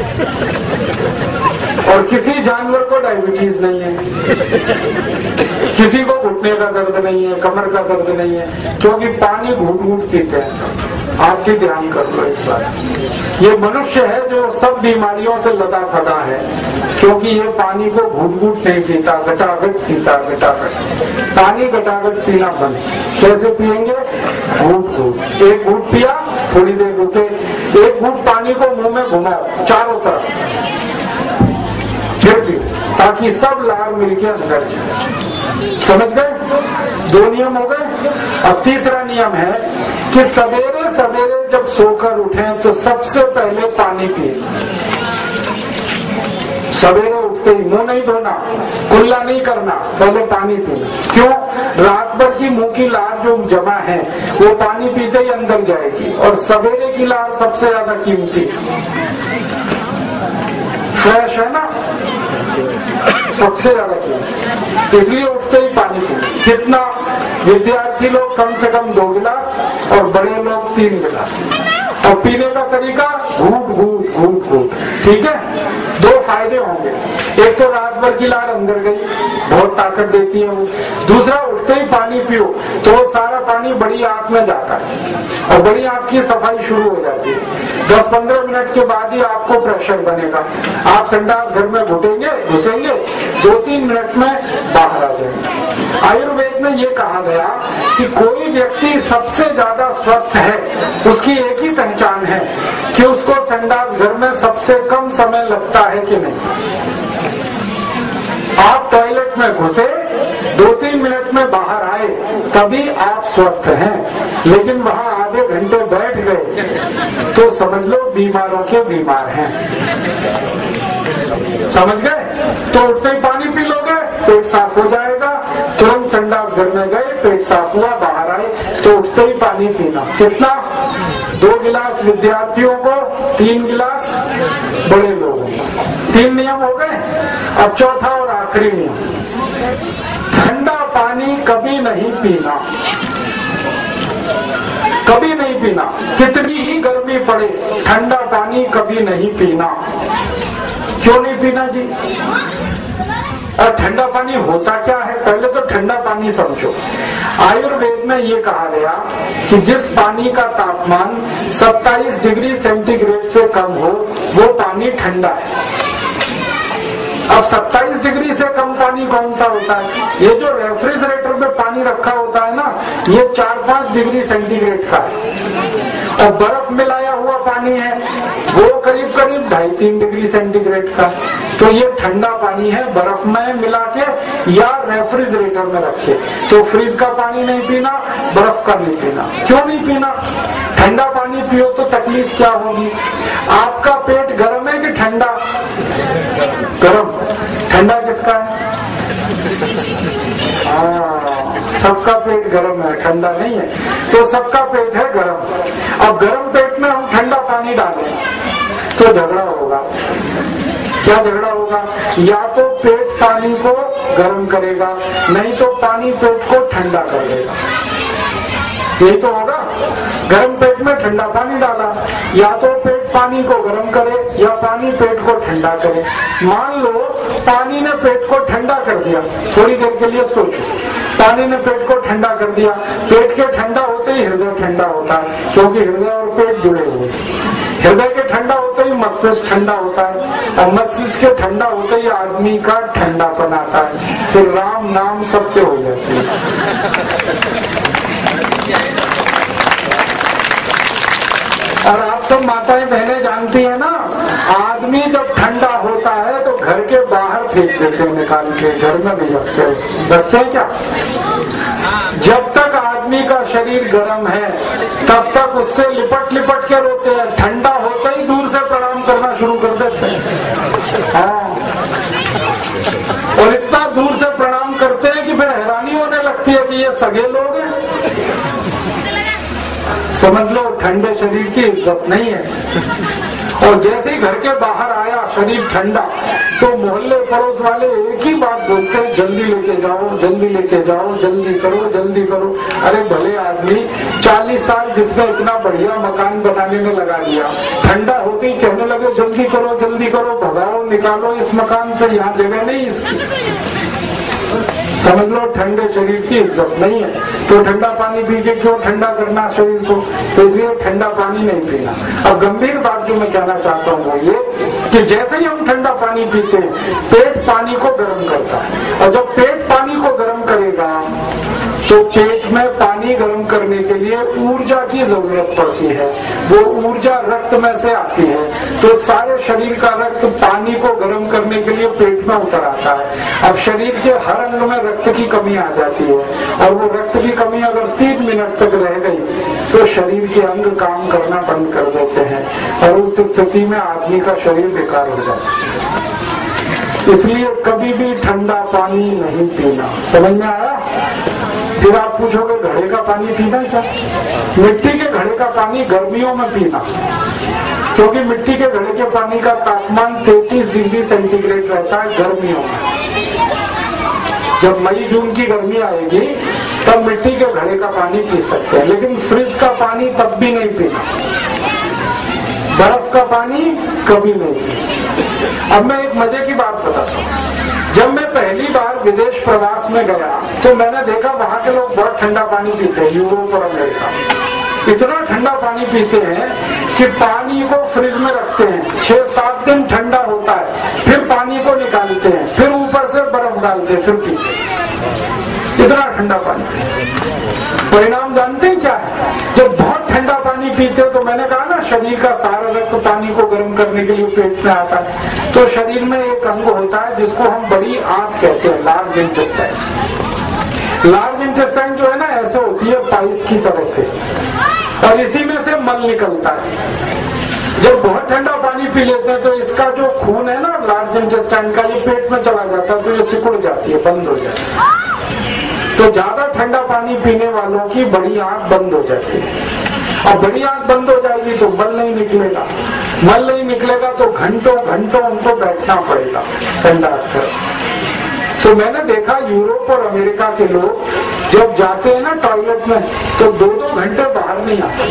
S1: और किसी जानवर को डायबिटीज नहीं है, किसी को घुटने का दर्द नहीं है, कमर का दर्द नहीं है, क्योंकि पानी घूट घूट पीते हैं सब। आप भी ध्यान कर लो इस बात। ये मनुष्य है जो सब बीमारियों से लदा फदा है, क्योंकि ये पानी को घूट घूट नहीं पीता, गटागट पीता, गटागट। पानी गटागट पीना बंद। कैसे पिएंगे? घूट घूट। एक घूट पिया, थोड़ी देर रुके, एक घूट पानी को मुंह में घुमाओ चारों तरफ, फिर भी, ताकि सब लार मिलके अंदर जाए। समझ गए? दो नियम हो गए। अब तीसरा नियम है कि सवेरे सवेरे जब सोकर उठें तो सबसे पहले पानी पिए। सवेरे उठते ही मुंह नहीं धोना, कुल्ला नहीं करना, पहले पानी पीना। क्यों? रात भर की मुंह की लार जो जमा है वो पानी पीते ही अंदर जाएगी, और सवेरे की लार सबसे ज्यादा कीमती, फ्रेश है ना, सबसे ज्यादा कीमती। इसलिए उठते ही पानी पीना। कितना? विद्यार्थी लोग कम से कम दो गिलास और बड़े लोग तीन गिलास। और पीने का तरीका घूट घूट घूट घूट। ठीक है? दो फायदे होंगे। एक तो रात भर की लार अंदर गई, बहुत ताकत देती है वो। दूसरा, उठते ही पानी पियो तो सारा पानी बड़ी आंत में जाता है और बड़ी आंत की सफाई शुरू हो जाती है। दस पंद्रह मिनट के बाद ही आपको प्रेशर बनेगा। आप संडास घर में घुटेंगे, घुसेंगे, दो तीन मिनट में बाहर आ जाएंगे। आयुर्वेद में ये कहा गया कि कोई व्यक्ति सबसे ज्यादा स्वस्थ है, उसकी एक ही पहचान है कि उसको संडास घर में सबसे कम समय लगता है कि नहीं। आप टॉयलेट में घुसे, दो तीन मिनट में बाहर आए, तभी आप स्वस्थ हैं। लेकिन वहां आधे घंटे बैठ गए तो समझ लो बीमारों के बीमार हैं। समझ गए? तो उठते ही पानी पी लोगे, पेट साफ हो जाएगा। तुरंत संडास घर में गए, पेट साफ हुआ, बाहर आए तो उठते ही पानी पीना। कितना? दो गिलास विद्यार्थियों को, तीन गिलास बड़े लोगों को। तीन नियम हो गए। अब चौथा और आखिरी नियम, ठंडा पानी कभी नहीं पीना, कभी नहीं पीना। कितनी ही गर्मी पड़े, ठंडा पानी कभी नहीं पीना। क्यों नहीं पीना जी? और ठंडा पानी होता क्या है? पहले तो ठंडा पानी समझो। आयुर्वेद में ये कहा गया कि जिस पानी का तापमान सत्ताईस डिग्री सेंटीग्रेड से कम हो वो पानी ठंडा है। अब सत्ताईस डिग्री से कम पानी कौन सा होता है? ये जो रेफ्रिजरेटर में पानी रखा होता है ना, ये चार पांच डिग्री सेंटीग्रेड का है। और बर्फ मिलाया हुआ पानी है वो करीब करीब ढाई तीन डिग्री सेंटीग्रेड का। तो ये ठंडा पानी है, बर्फ में मिला के या रेफ्रिजरेटर में रखे। तो फ्रिज का पानी नहीं पीना, बर्फ का नहीं पीना। क्यों नहीं पीना? ठंडा पानी पियो तो तकलीफ क्या होगी? आपका पेट गर्म है कि ठंडा? गर्म। ठंडा किसका है? हाँ, सबका पेट गर्म है, ठंडा नहीं है। तो सबका पेट है गर्म। अब गर्म पेट में हम ठंडा पानी डालें तो झगड़ा होगा। क्या झगड़ा होगा? या तो पेट पानी को गर्म करेगा, नहीं तो पानी पेट को ठंडा कर देगा। यही तो होगा। गर्म पेट में ठंडा पानी डाला, या तो पेट पानी को गर्म करे या पानी पेट को ठंडा करे। मान लो पानी ने पेट को ठंडा कर दिया, थोड़ी देर के लिए सोचो, पानी ने पेट को ठंडा कर दिया, पेट के ठंडा होते ही हृदय ठंडा होता है, क्योंकि हृदय और पेट जुड़े हुए। हृदय के ठंडा होते ही मस्तिष्क ठंडा होता है, और मस्तिष्क के ठंडा होते ही आदमी का ठंडापन आता है, फिर राम नाम सत्य हो जाती है। और आप सब माताएं बहनें जानती हैं ना, आदमी जब ठंडा होता है तो घर के बाहर फेंक देते हैं, निकाल के घर में भी रखते हैं। रखते हैं क्या? जब तक आदमी का शरीर गर्म है तब तक उससे लिपट लिपट के रोते हैं, ठंडा होते ही दूर से प्रणाम करना शुरू कर देते हैं। हाँ, और इतना दूर से प्रणाम करते हैं कि फिर हैरानी होने लगती है कि ये सगे लोग हैं। समझ लो ठंडे शरीर की इज्जत नहीं है। और जैसे ही घर के बाहर आया शरीर ठंडा, तो मोहल्ले पड़ोस वाले एक ही बात बोलते हैं, जल्दी लेके जाओ, जल्दी लेके जाओ, जल्दी करो, जल्दी करो। अरे भले आदमी चालीस साल जिसने इतना बढ़िया मकान बनाने में लगा दिया, ठंडा होते ही कहने लगे जल्दी करो, जल्दी करो, भगाओ, निकालो इस मकान से, यहाँ जगह नहीं इसकी। समझ लो ठंडे शरीर की इज्जत नहीं है। तो ठंडा पानी पी के क्यों ठंडा करना शरीर को? तो इसलिए ठंडा पानी नहीं पीना। अब गंभीर बात जो मैं कहना चाहता हूँ वो ये कि जैसे ही हम ठंडा पानी पीते हैं, पेट पानी को गर्म करता है, और जब पेट पानी को गर्म करेगा तो पेट में पानी गर्म करने के लिए ऊर्जा की जरूरत पड़ती है। वो ऊर्जा रक्त में से आती है, तो सारे शरीर का रक्त पानी को गर्म करने के लिए पेट में उतर आता है। अब शरीर के हर अंग में रक्त की कमी आ जाती है, और वो रक्त की कमी अगर तीन मिनट तक रह गई तो शरीर के अंग काम करना बंद कर देते हैं, और उस स्थिति में आदमी का शरीर बेकार हो जाता है। इसलिए कभी भी ठंडा पानी नहीं पीना। समझ में आया? फिर आप पूछोगे घड़े का पानी पीना क्या? मिट्टी के घड़े का पानी गर्मियों में पीना, क्योंकि मिट्टी के घड़े के पानी का तापमान तैंतीस डिग्री सेंटीग्रेड रहता है गर्मियों में। जब मई जून की गर्मी आएगी तब मिट्टी के घड़े का पानी पी सकते हैं, लेकिन फ्रिज का पानी तब भी नहीं पीना, बर्फ का पानी कभी नहीं पीना। अब मैं एक मजे की बात बताता हूँ। जब मैं पहली बार विदेश प्रवास में गया तो मैंने देखा वहाँ के लोग बहुत ठंडा पानी पीते हैं। यूरोप और अमेरिका इतना ठंडा पानी पीते हैं कि पानी को फ्रिज में रखते हैं, छह सात दिन ठंडा होता है, फिर पानी को निकालते हैं, फिर ऊपर से बर्फ डालते हैं, फिर पीते हैं। इतना ठंडा पानी। परिणाम जानते हैं क्या है? जब बहुत ठंडा पानी पीते तो मैंने कहा ना शरीर का सारा रक्त पानी को गर्म करने के लिए पेट में आता है, तो शरीर में एक अंग होता है जिसको हम बड़ी आंत कहते हैं, लार्ज इंटेस्टाइन। लार्ज इंटेस्टाइन जो है ना ऐसे होती है पाइप की तरह से, और इसी में से मल निकलता है। जब बहुत ठंडा पानी पी लेते हैं तो इसका जो खून है ना लार्ज इंटेस्टाइन का, ये पेट में चला जाता है, तो ये सिकुड़ जाती है, बंद हो जाती है। तो ज्यादा ठंडा पानी पीने वालों की बड़ी आंख बंद हो जाती है, और बड़ी आंख बंद हो जाएगी तो मल नहीं निकलेगा, मल नहीं निकलेगा तो घंटों घंटों उनको बैठना पड़ेगा संडास कर। तो मैंने देखा यूरोप और अमेरिका के लोग जब जाते हैं ना टॉयलेट में तो दो दो घंटे बाहर नहीं आते,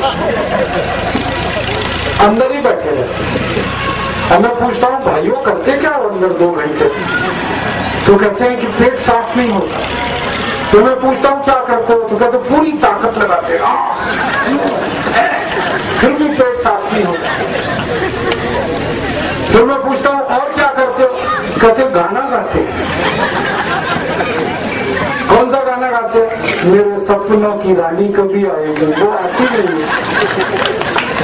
S1: अंदर ही बैठे रहते। अब मैं पूछता हूँ भाइयों करते क्या हो अंदर दो घंटे? तो कहते हैं कि पेट साफ नहीं होता। तो मैं पूछता हूँ क्या करते हो? तो कहते पूरी ताकत लगाते हैं, फिर भी पेट साफ नहीं होता। फिर मैं पूछता हूँ और क्या करते हो? कहते गाना गाते। कौन सा गाना गाते? मेरे सपनों की रानी कभी आएगी, वो आती नहीं है।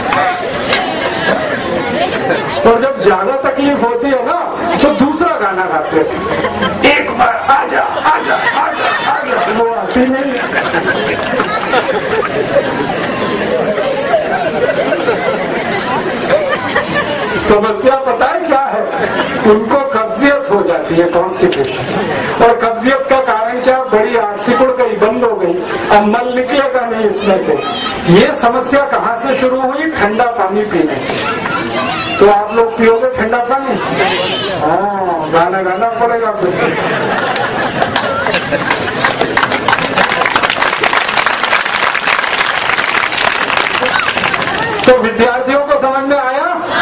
S1: और जब ज्यादा तकलीफ होती है ना तो दूसरा गाना गाते हैं, एक बार आजा आजा आजा आजा, वो आती नहीं। समस्या पता है क्या है? उनको कब्जियत हो जाती है, कॉन्स्टिपेशन। और कब्जियत का कारण क्या? बड़ी आंख सिकुड़ गई, बंद हो गई, अब मल निकलेगा नहीं इसमें से। ये समस्या कहाँ से शुरू हुई? ठंडा पानी पीने से। तो आप लोग पियोगे ठंडा पानी? हाँ, गाना गाना पड़ेगा फिर। तो विद्यार्थियों को समझ में आया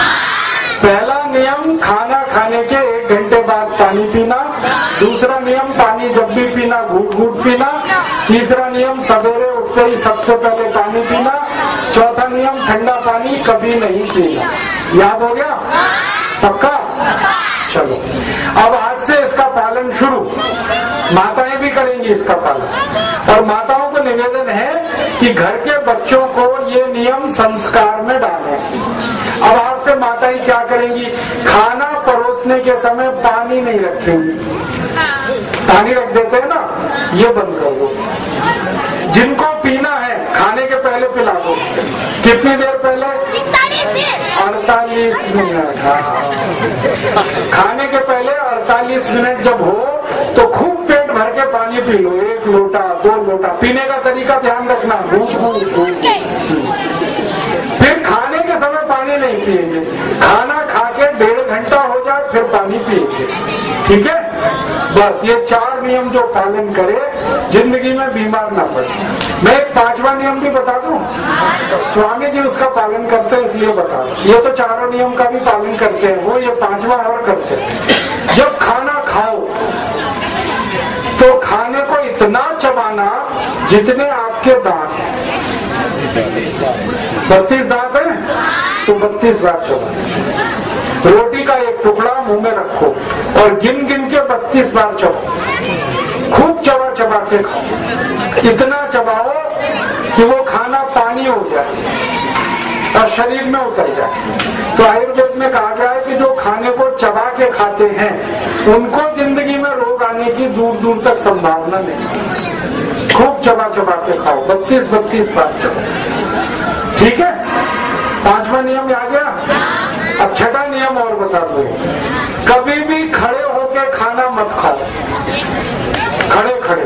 S1: पानी पीना। दूसरा नियम, पानी जब भी पीना घूट घूट पीना। तीसरा नियम, सवेरे उठते ही सबसे पहले पानी पीना। चौथा नियम, ठंडा पानी कभी नहीं पीना। याद हो गया? पक्का? चलो, अब आज से इसका पालन शुरू। माताएं भी करेंगी इसका पालन, और माताओं को निवेदन है कि घर के बच्चों को ये नियम संस्कार में डालें। अब आज से माताएं क्या करेंगी? खाना परोसने के समय पानी नहीं रखेंगी। पानी रख देते हैं ना, ये बंद कर दो। जिनको पीना है खाने के पहले पिला दो। कितनी देर पहले? अड़तालीस मिनट। खाने के पहले अड़तालीस मिनट जब हो तो खूब पेट भर के पानी पी लो। एक लोटा, दो लोटा। पीने का तरीका ध्यान रखना, घूट घूट घूट। फिर खाने के समय पानी नहीं पिएंगे। खाना खा के डेढ़ घंटा हो जाए फिर पानी पिएंगे। ठीक है? बस ये चार नियम जो पालन करे, जिंदगी में बीमार ना पड़े। मैं एक पांचवा नियम भी बता दूं। स्वामी जी उसका पालन करते हैं इसलिए बता रहा। ये तो चारों नियम का भी पालन करते हैं, वो ये पांचवा और करते हैं। जब खाना खाओ तो खाने को इतना चबाना जितने आपके दांत हैं। बत्तीस दांत हैं तो बत्तीस बार चबाना। रोटी का एक टुकड़ा मुंह में रखो और गिन गिन के बत्तीस बार चबाओ। खूब चबा चबा के खाओ। इतना चबाओ कि वो खाना पानी हो जाए और शरीर में उतर जाए। तो आयुर्वेद में कहा गया है कि जो खाने को चबा के खाते हैं उनको जिंदगी में रोग आने की दूर दूर तक संभावना नहीं। खूब चबा चबा के खाओ, बत्तीस बत्तीस बार चबाओ। ठीक है? पांचवा नियम आ गया। अब छठा नियम और बता दो। कभी भी खड़े होके खाना मत खाओ। खड़े खड़े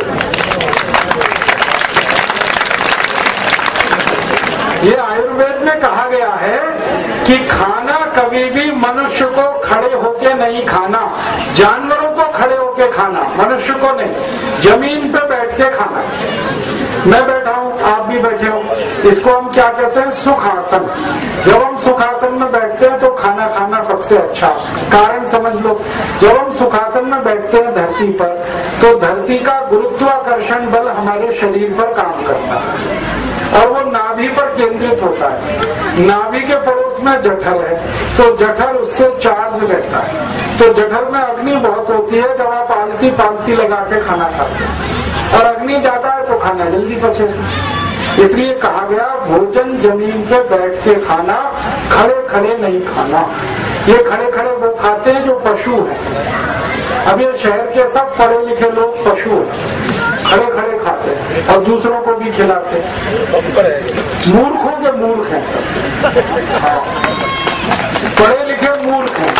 S1: ये आयुर्वेद में कहा गया है कि खाना कभी भी मनुष्य को खड़े होके नहीं खाना। जानवरों को खड़े होके खाना, मनुष्य को नहीं। जमीन पे बैठ के खाना। मैं बैठा हूँ, आप भी बैठे हो, इसको हम क्या कहते हैं? सुखासन। जब हम सुखासन में बैठते हैं तो खाना खाना सबसे अच्छा। कारण समझ लो, जब हम सुखासन में बैठते हैं धरती पर तो धरती का गुरुत्वाकर्षण बल हमारे शरीर पर काम करता है और वो नाभि पर केंद्रित होता है। नाभि के पड़ोस में जठर है तो जठर उससे चार्ज रहता है। तो जठर में अग्नि बहुत होती है जब आप आलती पालती लगा के खाना खाते हैं, और अग्नि ज्यादा है तो खाना जल्दी पचेगा। इसलिए कहा गया भोजन जमीन पे बैठ के खाना, खड़े खड़े नहीं खाना। ये खड़े खड़े वो खाते हैं जो पशु हैं। अब ये शहर के सब पढ़े लिखे लोग पशु हैं, खड़े खड़े खाते हैं और दूसरों को भी खिलाते हैं। मूर्खों के मूर्ख हैं सब। हाँ। पढ़े लिखे मूर्ख हैं।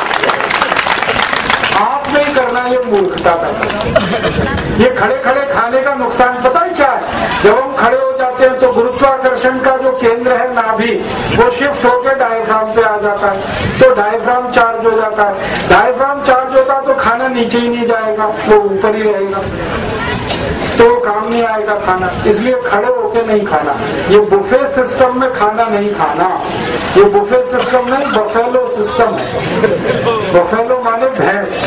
S1: आप नहीं करना ये मूर्खता का। ये खड़े खड़े खाने का नुकसान पता है क्या है? जब हम खड़े हो जाते हैं तो गुरुत्वाकर्षण का जो केंद्र है नाभि, वो शिफ्ट होकर डायफ्राम पे आ जाता है तो डायफ्राम चार्ज हो जाता है। डायफ्राम चार्ज होता है तो खाना नीचे ही नहीं जाएगा, वो ऊपर ही रहेगा, तो काम नहीं आएगा खाना। इसलिए खड़े होके नहीं खाना। ये बुफे सिस्टम में खाना नहीं खाना। ये बुफे सिस्टम नहीं, बफेलो सिस्टम है। बफेलो माने भैंस।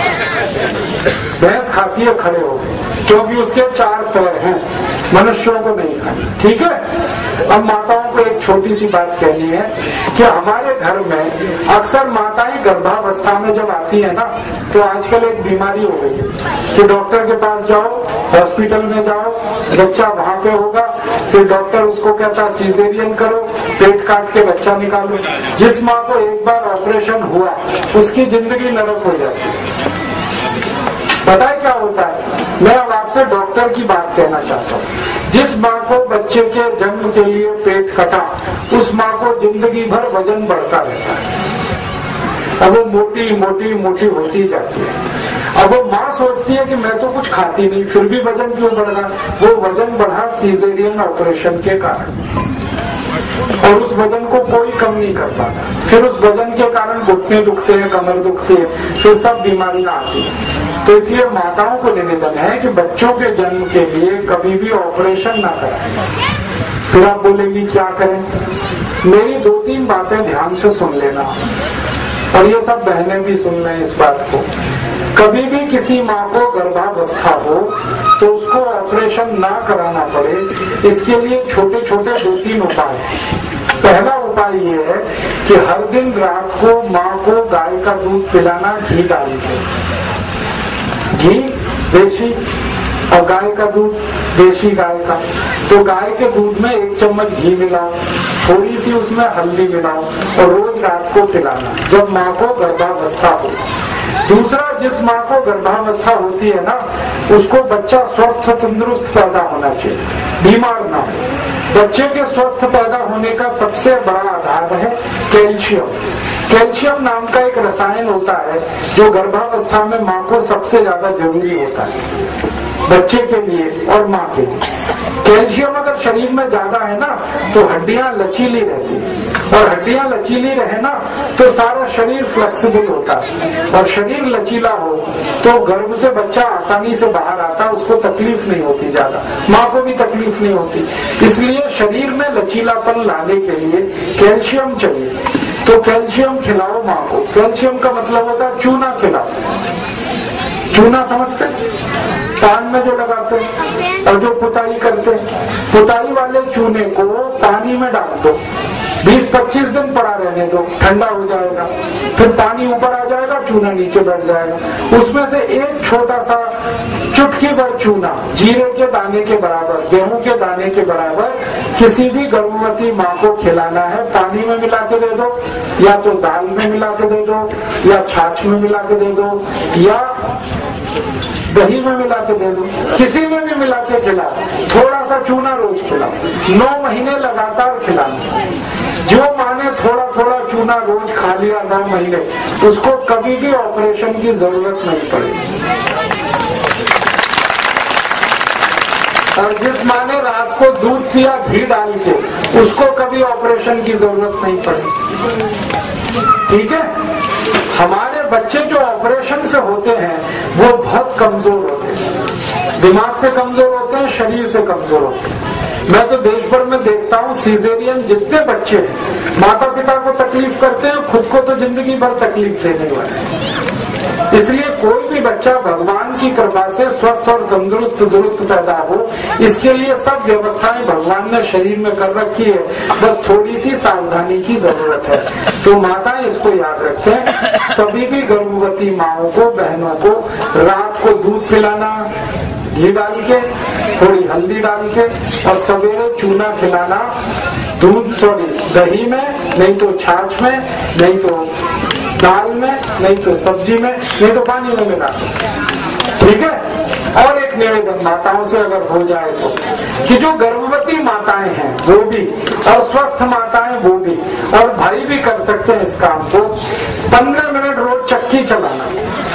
S1: भैंस खाती है खड़े होके क्योंकि उसके चार पैर हैं। मनुष्यों को नहीं खाना। ठीक है? अब माताओं को एक छोटी सी बात कहनी है कि हमारे घर में अक्सर माताएं गर्भावस्था में जब आती है ना तो आजकल एक बीमारी हो गई है कि डॉक्टर के पास जाओ, हॉस्पिटल में जाओ, बच्चा वहां पे होगा, फिर डॉक्टर उसको कहता सीजेरियन करो, पेट काट के बच्चा निकालो। जिस माँ को एक बार ऑपरेशन हुआ उसकी जिंदगी नरक हो जाती है। पता है क्या होता है? मैं अब आपसे डॉक्टर की बात कहना चाहता हूँ। जिस माँ को बच्चे के जन्म के लिए पेट कटा उस माँ को जिंदगी भर वजन बढ़ता रहता है। अब वो मोटी मोटी मोटी होती जाती है। अब वो माँ सोचती है कि मैं तो कुछ खाती नहीं फिर भी वजन क्यों बढ़ रहा? वो वजन बढ़ा सीजेरियन ऑपरेशन के कारण, और उस वजन को कोई कम नहीं कर पाता। फिर उस वजन के कारण घुटने दुखते हैं, कमर दुखती है, फिर सब बीमारियां आती हैं। तो इसलिए माताओं को निवेदन है कि बच्चों के जन्म के लिए कभी भी ऑपरेशन ना कराएं। फिर आप बोलेंगी क्या करें? मेरी दो तीन बातें ध्यान से सुन लेना। और ये सब बहनें भी सुन लें इस बात को, कभी भी किसी माँ को गर्भावस्था हो तो उसको ऑपरेशन ना कराना पड़े, इसके लिए छोटे छोटे दो तीन उपाय। पहला उपाय ये है कि हर दिन रात को माँ को गाय का दूध पिलाना घी डाल के, घी देशी और गाय का दूध देशी गाय का, तो गाय के दूध में एक चम्मच घी मिलाओ, थोड़ी सी उसमें हल्दी मिलाओ और रोज रात को पिलाना जब माँ को गर्भावस्था हो। दूसरा, जिस माँ को गर्भावस्था होती है ना, उसको बच्चा स्वस्थ तंदुरुस्त पैदा होना चाहिए, बीमार ना हो। बच्चे के स्वस्थ पैदा होने का सबसे बड़ा आधार है कैल्शियम। कैल्शियम नाम का एक रसायन होता है जो गर्भावस्था में माँ को सबसे ज्यादा जरूरी होता है, बच्चे के लिए और माँ के लिए। कैल्शियम अगर शरीर में ज्यादा है ना तो हड्डियां लचीली रहती है, और हड्डियां लचीली रहे ना तो सारा शरीर फ्लेक्सिबल होता है, और शरीर लचीला हो तो गर्भ से बच्चा आसानी से बाहर आता, उसको तकलीफ नहीं होती ज्यादा, माँ को भी तकलीफ नहीं होती। इसलिए शरीर में लचीलापन लाने के लिए कैल्शियम चाहिए, तो कैल्शियम खिलाओ माँ को। कैल्शियम का मतलब होता है चूना खिलाओ। चूना समझते, पान में जो लगाते हैं और जो पुताई करते हैं, पुताई वाले चूने को पानी में डाल दो, बीस पच्चीस दिन पड़ा रहने दो, ठंडा हो जाएगा, फिर पानी ऊपर आ जाएगा, चूना नीचे बैठ जाएगा। उसमें से एक छोटा सा चुटकी भर चूना, जीरे के दाने के बराबर, गेहूं के दाने के बराबर, किसी भी गर्भवती माँ को खिलाना है। पानी में मिला के दे दो, या तो दाल में मिला के दे दो, या छाछ में मिला के दे दो, या दही में मिला के दे दो, किसी में भी मिला के खिला। थोड़ा सा चूना रोज खिलाओ, नौ महीने लगातार खिलाना। जो माँ ने थोड़ा थोड़ा चूना रोज खा लिया नौ महीने, उसको कभी भी ऑपरेशन की जरूरत नहीं पड़ेगी। और जिस माँ ने रात को दूध पिया घी डाल के, उसको कभी ऑपरेशन की जरूरत नहीं पड़ेगी। ठीक है, हमारे बच्चे जो ऑपरेशन से होते हैं वो बहुत कमजोर होते हैं, दिमाग से कमजोर होते हैं, शरीर से कमजोर होते हैं। मैं तो देश भर में देखता हूँ सीजेरियन जितने बच्चे हैं, माता पिता को तकलीफ करते हैं, खुद को तो जिंदगी भर तकलीफ देने वाले हैं। इसलिए कोई भी बच्चा भगवान की कृपा से स्वस्थ और तंदुरुस्त दुरुस्त पैदा हो, इसके लिए सब व्यवस्थाएं भगवान ने शरीर में कर रखी है, बस थोड़ी सी सावधानी की जरूरत है। तो माता इसको याद रखें, सभी भी गर्भवती माओं को, बहनों को रात को दूध पिलाना घी डाल के, थोड़ी हल्दी डाल के, और सवेरे चूना खिलाना, दूध सॉरी दही में, नहीं तो छाछ में, नहीं तो दाल में, नहीं तो सब्जी में, नहीं तो पानी में मिला। ठीक है। और एक निवेदन माताओं से अगर हो जाए तो, कि जो गर्भवती माताएं हैं वो भी, और स्वस्थ माताएं वो भी, और भाई भी कर सकते हैं इस काम को, पंद्रह मिनट रोज चक्की चलाना।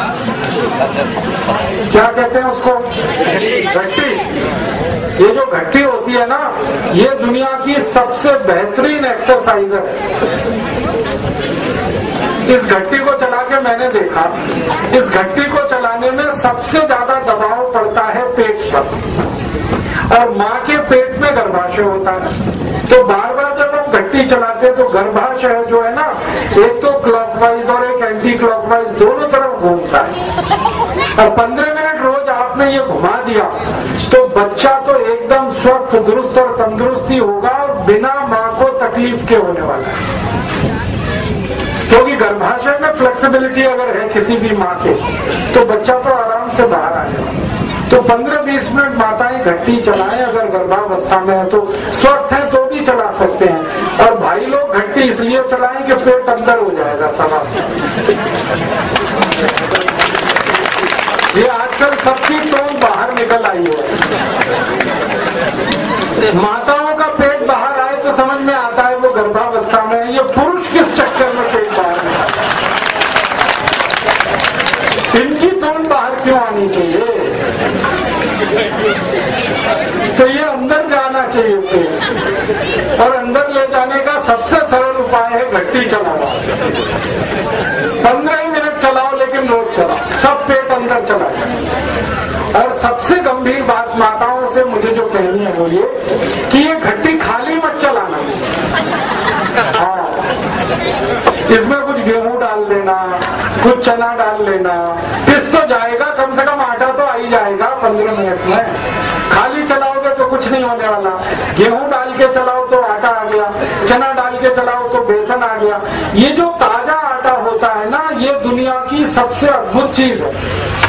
S1: क्या कहते हैं उसको? घट्टी। ये जो घट्टी होती है ना, ये दुनिया की सबसे बेहतरीन एक्सरसाइज है। इस घट्टी को चला के मैंने देखा, इस घट्टी को चलाने में सबसे ज्यादा दबाव पड़ता है पेट पर, और माँ के पेट में गर्भाशय होता है। तो बार बार जब हम घट्टी चलाते हैं तो गर्भाशय जो है ना, एक तो क्लॉकवाइज और एक एंटी क्लॉकवाइज दोनों तरफ घूमता है। और पंद्रह मिनट रोज आपने ये घुमा दिया तो बच्चा तो एकदम स्वस्थ दुरुस्त और तंदुरुस्ती होगा, और बिना माँ को तकलीफ के होने वाला है। क्योंकि गर्भाशय में फ्लेक्सिबिलिटी अगर है किसी भी माँ के, तो बच्चा तो आराम से बाहर आएगा। तो पंद्रह बीस मिनट माताएं घट्टी चलाएं, अगर गर्भावस्था में है तो, स्वस्थ है तो भी चला सकते हैं। और भाई लोग घट्टी इसलिए चलाएं कि पेट अंदर हो जाएगा सवाल। ये आजकल सबकी टोन बाहर निकल आई है। माताओं का पेट बाहर आए तो समझ में आता है वो गर्भावस्था में है। ये पुरुष किस चक्कर में पेट बाहर है, इनकी टोन बाहर क्यों आनी चाहिए? तो ये अंदर जाना चाहिए पेट, और अंदर ले जाने का सबसे सरल उपाय है घट्टी चलाना। पंद्रह मिनट चलाओ, लेकिन रोज चलाओ, सब पेट अंदर चलाओ। और सबसे गंभीर बात माताओं से मुझे जो कहनी है वो ये कि ये घट्टी खाली मत चलाना। हाँ, इसमें कुछ गेहूं डाल लेना, कुछ चना डाल लेना, पिस तो जाएगा, कम से कम आटा तो आ ही जाएगा पंद्रह मिनट में। खाली चलाओगे तो कुछ नहीं होने वाला। गेहूं डाल के चलाओ तो आटा आ गया, चना डाल के चलाओ तो बेसन आ गया। ये जो ताजा आटा होता है ना, ये दुनिया की सबसे अद्भुत चीज है।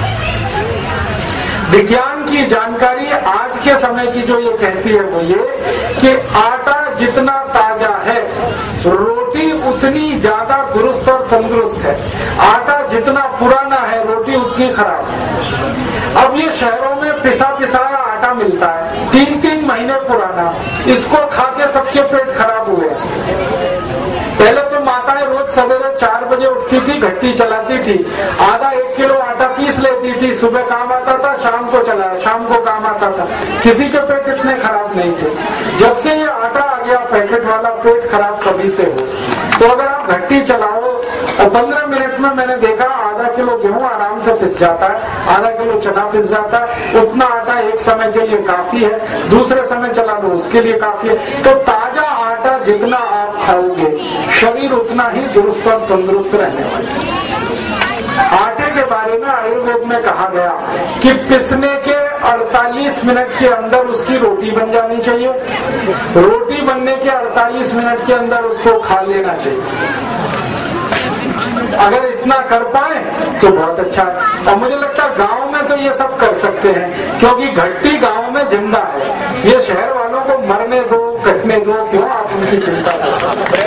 S1: विज्ञान की जानकारी आज के समय की जो ये कहती है वो ये कि आटा जितना ताजा है, रोटी उतनी ज्यादा दुरुस्त और तंदुरुस्त है। आटा जितना पुराना है, रोटी उतनी खराब है। अब ये शहरों में पिसा पिसाया आटा मिलता है, तीन तीन महीने पुराना, इसको खा के सबके पेट खराब हुए। पहले तो माताएं रोज सवेरे चार बजे उठती थी, घट्टी चलाती थी, आधा एक किलो आटा पीस लेती थी, सुबह काम आता था, शाम को चलाया, शाम को काम आता था, किसी के पेट इतने खराब नहीं थे। जब से ये आटा आ गया पैकेट वाला, पेट खराब कभी से हो। तो अगर आप घट्टी चलाओ और पंद्रह मिनट में मैंने देखा आधा किलो गेहूं आराम से पिस जाता है, आधा किलो चना पिस जाता है। उतना आटा एक समय के लिए काफी है, दूसरे समय चला लो उसके लिए काफी है। तो ताजा आटा जितना आप खाओगे, शरीर उतना ही दुरुस्त और तंदुरुस्त रहने वाला। आटे के बारे में आयुर्वेद में कहा गया कि पिसने के अड़तालीस मिनट के अंदर उसकी रोटी बन जानी चाहिए, रोटी बनने के अड़तालीस मिनट के अंदर उसको खा लेना चाहिए। अगर इतना कर पाए तो बहुत अच्छा है। और मुझे लगता है गांव में तो ये सब कर सकते हैं, क्योंकि घट्टी गांव में जिंदा है। ये शहर वालों को मरने दो, कटने दो, क्यों आप उनकी चिंता करो।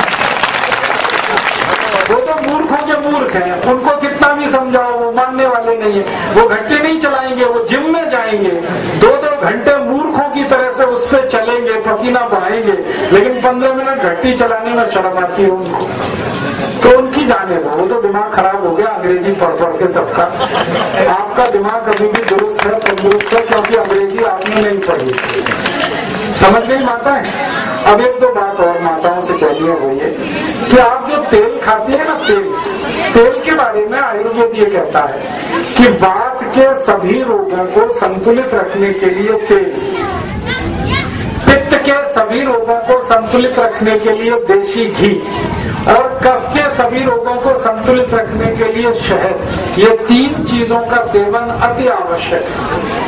S1: वो तो मूर्खों के मूर्ख हैं, उनको कितना भी समझाओ वो मानने वाले नहीं है। वो घंटे नहीं चलाएंगे, वो जिम में जाएंगे, दो दो घंटे मूर्खों की तरह से उस पर चलेंगे, पसीना बहाएंगे, लेकिन पंद्रह मिनट घंटी चलाने में शर्म आती है उनको। तो उनकी जाने दो, वो तो दिमाग खराब हो गया अंग्रेजी पढ़ पढ़ के सबका। आपका दिमाग अभी भी दुरुस्त है, तंदुरुस्त है, क्योंकि अंग्रेजी आपने नहीं पढ़ी। समझ नहीं माता है। अब एक दो बात और माताओं से कहनी है वो ये कि आप जो तेल खाती है ना, तेल तेल के बारे में आयुर्वेद ये कहता है कि वात के सभी रोगों को संतुलित रखने के लिए तेल, पित्त के सभी रोगों को संतुलित रखने के लिए देशी घी, और कफ के सभी रोगों को संतुलित रखने के लिए शहद, ये तीन चीजों का सेवन अति आवश्यक है।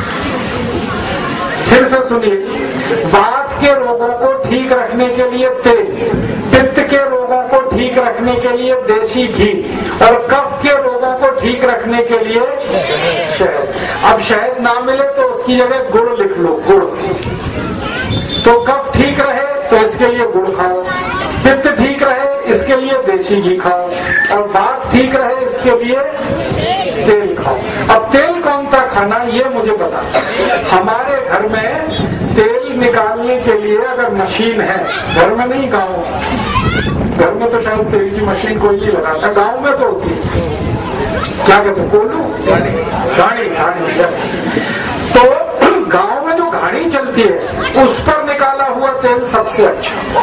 S1: फिर से सुनिए, वात के रोगों को ठीक रखने के लिए तेल, पित्त के रोगों को ठीक रखने के लिए देशी घी, और कफ के रोगों को ठीक रखने के लिए शहद। अब शहद ना मिले तो उसकी जगह गुड़ लिख लो, गुड़। तो कफ ठीक रहे तो इसके लिए गुड़ खाओ, पित्त ठीक रहे इसके लिए देशी घी खाओ, और वात ठीक रहे इसके लिए तेल खाओ। अब तेल कौन सा खाना ये मुझे बता। हमारे घर में तेल निकालने के लिए अगर मशीन है, घर में नहीं गाँव, घर में तो शायद तेल की मशीन कोई नहीं लगाता, गाँव में तो होती है। क्या कहते हैं, कोलू, घानी, घानी, यस। तो गाँव में जो घानी चलती है उस पर निकाला हुआ तेल सबसे अच्छा।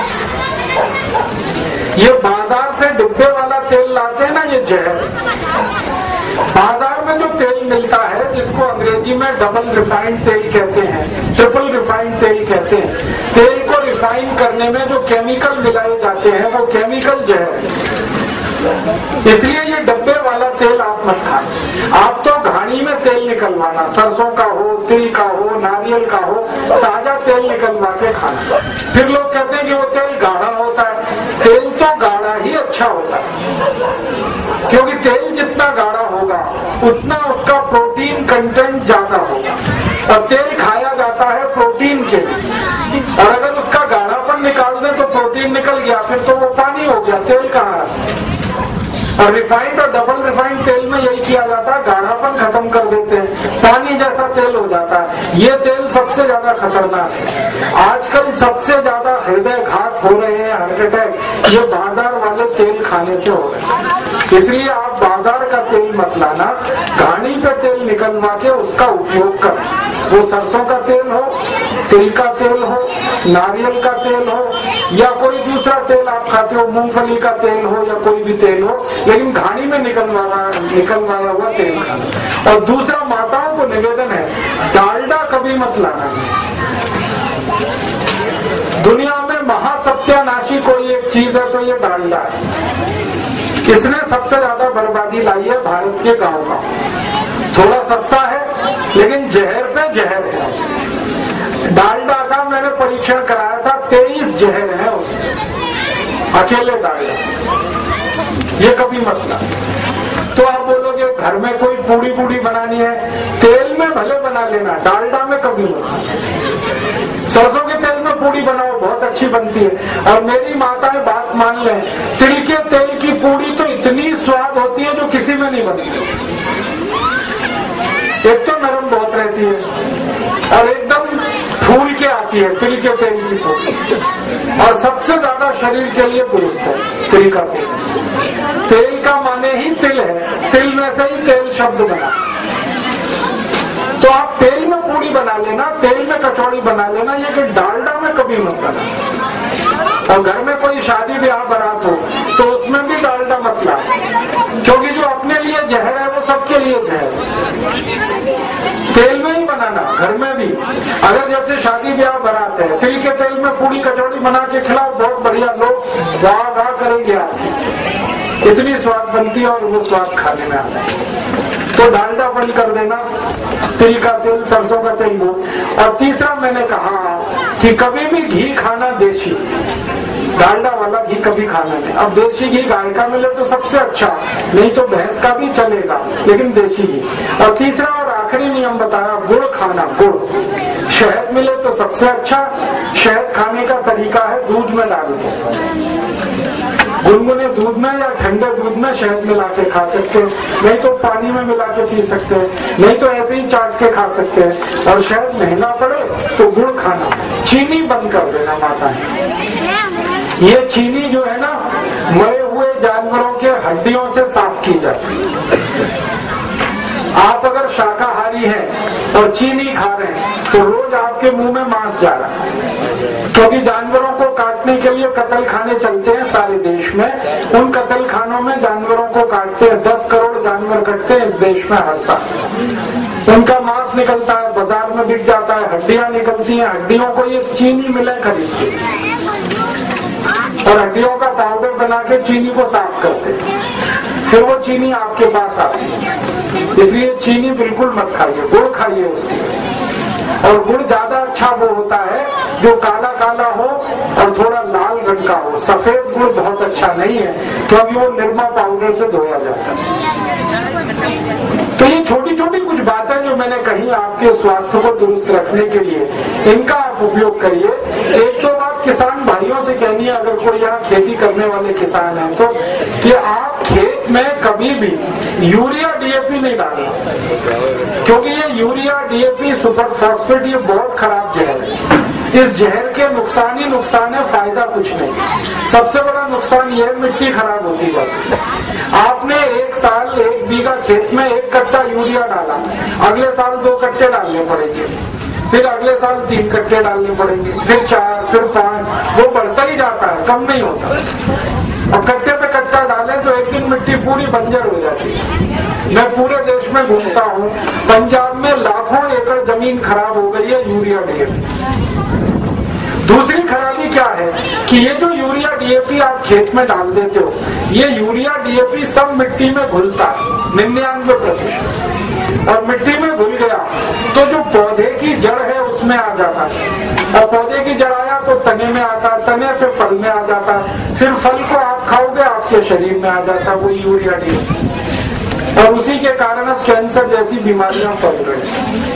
S1: ये बाजार से डिब्बे वाला तेल लाते हैं ना, ये जहर। बाजार में जो तेल मिलता है, जिसको अंग्रेजी में डबल रिफाइंड तेल कहते हैं, ट्रिपल रिफाइंड तेल कहते हैं, तेल को रिफाइन करने में जो केमिकल मिलाए जाते हैं वो केमिकल जहर। इसलिए ये डब्बे वाला तेल आप मत खाएं। आप तो घानी में तेल निकलवाना, सरसों का हो, तिल का हो, नारियल का हो, ताजा तेल निकलवा के खाना। फिर लोग कहते हैं कि वो तेल गाढ़ा होता है। तेल तो गाढ़ा ही अच्छा होता है, क्योंकि तेल जितना गाढ़ा होगा उतना उसका प्रोटीन कंटेंट ज्यादा होगा, और तेल खाया जाता है प्रोटीन के लिए। और अगर उसका गाढ़ापन निकाल दें तो प्रोटीन निकल गया, फिर तो वो पानी हो गया, तेल कहाँ है। और रिफाइंड और डबल रिफाइंड तेल में यही किया जाता है, गाढ़ापन खत्म कर देते हैं, पानी जैसा तेल हो जाता है। ये तेल सबसे ज्यादा खतरनाक है। आजकल सबसे ज्यादा हृदय घात हो रहे हैं, हार्ट अटैक, ये बाजार वाले तेल खाने से हो रहे हैं। इसलिए आप बाजार का तेल मत लाना, घानी पे तेल निकलवा के उसका उपयोग कर। वो सरसों का तेल हो, तिल का तेल हो, नारियल का तेल हो, या कोई दूसरा तेल आप खाते हो, मूंगफली का तेल हो, या कोई भी तेल हो, लेकिन घानी में निकलवाया निकलवाया हुआ तेल खाना। और दूसरा, माताओं को निवेदन है, डालडा कभी मत लाना। दुनिया में महासत्यानाशी कोई एक चीज है तो ये डालडा है। इसने सबसे ज्यादा बर्बादी लाई है भारत के गांव का। थोड़ा सस्ता है लेकिन जहर पे जहर है उसमें। डालडा का मैंने परीक्षण कराया था, तेईस जहर है उसमें, अकेले डालडा। ये कभी मत ला। तो आप बोलोगे घर में कोई पूड़ी पूड़ी बनानी है, तेल में भले बना लेना, डालडा में कभी मत। सरसों के तेल में पूड़ी बनाओ, बहुत अच्छी बनती है। और मेरी माताएं बात मान लें, तिल के तेल की पूड़ी तो इतनी स्वाद होती है जो किसी में नहीं बनती। एक तो नरम बहुत रहती है और एकदम फूल के आती है तिल के तेल की पूड़ी, और सबसे ज्यादा शरीर के लिए दुरुस्त है तिल का तेल। तेल का माने ही तिल है, तिल में से ही तेल शब्द बना। तो आप तेल में पूड़ी बना लेना, तेल में कचौड़ी बना लेना, ये कि डालडा में कभी मत बना। और घर में कोई शादी ब्याह बारात हो तो उसमें भी डालडा मत ला, क्योंकि जो अपने लिए जहर है वो सबके लिए जहर है। तेल में ही बनाना, घर में भी। अगर जैसे शादी ब्याह बारात है, तिल के तेल में पूड़ी कचौड़ी बना के खिलाओ, बहुत बढ़िया, लोग वाह वाह करेंगे आपकी, इतनी स्वाद बनती है और वो स्वाद खाने में आता है। तो डालडा बंद कर देना, तिल का तेल, सरसों का तेल हो। और तीसरा मैंने कहा कि कभी भी घी खाना देशी, डालडा वाला घी कभी खाना नहीं। अब देशी घी गाय का मिले तो सबसे अच्छा, नहीं तो भैंस का भी चलेगा, लेकिन देशी घी। और तीसरा और आखिरी नियम बताया, गुड़ खाना, गुड़। शहद मिले तो सबसे अच्छा। शहद खाने का तरीका है दूध में डाल दो, गुनगुने दूध में या ठंडे दूध में शहद मिला के खा सकते हैं, नहीं तो पानी में मिला के पी सकते हैं, नहीं तो ऐसे ही चाट के खा सकते हैं। और शहद महंगा पड़े तो गुड़ खाना। चीनी बंद कर देना माता है। ये चीनी जो है ना, मरे हुए जानवरों के हड्डियों से साफ की जाती है। आप अगर शाकाहारी हैं और चीनी खा रहे हैं तो रोज आपके मुंह में मांस जा रहा है, क्योंकि जानवरों को काटने के लिए कत्ल खाने चलते हैं सारे देश में। उन कत्ल खानों में जानवरों को काटते हैं, दस करोड़ जानवर कटते हैं इस देश में हर साल। उनका मांस निकलता है, बाजार में बिक जाता है, हड्डियां निकलती हैं। हड्डियों को ये चीनी मिले खरीद के, और हड्डियों का पाउडर बना के चीनी को साफ करते हैं, फिर वो चीनी आपके पास आती है। इसलिए चीनी बिल्कुल मत खाइए, गुड़ खाइए उसकी। और गुड़ ज्यादा अच्छा वो होता है जो काला काला हो और थोड़ा लाल रंग का हो। सफेद गुड़ बहुत अच्छा नहीं है, क्योंकि वो निरमा पाउडर से धोया जाता है। तो ये छोटी छोटी कुछ बातें जो मैंने कही आपके स्वास्थ्य को दुरुस्त रखने के लिए, इनका आप उपयोग करिए। एक दो बात किसान भाइयों से कहनी है, अगर कोई यहाँ खेती करने वाले किसान हैं तो, कि आप खेत में कभी भी यूरिया डीएपी नहीं डालना, क्योंकि ये यूरिया डीएपी सुपर फॉस्फेट ये बहुत खराब जहर है। इस जहर के नुकसान ही नुकसान है, फायदा कुछ नहीं। सबसे बड़ा नुकसान ये है, मिट्टी खराब होती जाती है। आपने एक साल एक बीघा खेत में एक कट्टा यूरिया डाला, अगले साल दो कट्टे डालने पड़ेंगे, फिर अगले साल तीन कट्टे डालने पड़ेंगे, फिर चार, फिर पांच, वो बढ़ता ही जाता है, कम नहीं होता। और कट्टे पे कट्टा डालें तो एक दिन मिट्टी पूरी बंजर हो जाती है। मैं पूरे देश में घूमता हूँ, पंजाब में लाखों एकड़ जमीन खराब हो गई है यूरिया डीएपी। दूसरी खराबी क्या है कि ये जो यूरिया डीएपी आप खेत में डाल देते हो, ये यूरिया डीएपी सब मिट्टी में घुलता है निन्यानवे प्रतिशत, और मिट्टी में घुल गया तो जो पौधे की जड़ है उसमें आ जाता है, और पौधे की जड़ आया तो तने में आता है, तने से फल में आ जाता है, फिर फल को आप खाओगे आपके शरीर में आ जाता है वो यूरिया डीएपी, और उसी के कारण अब कैंसर जैसी बीमारियां फैल रही।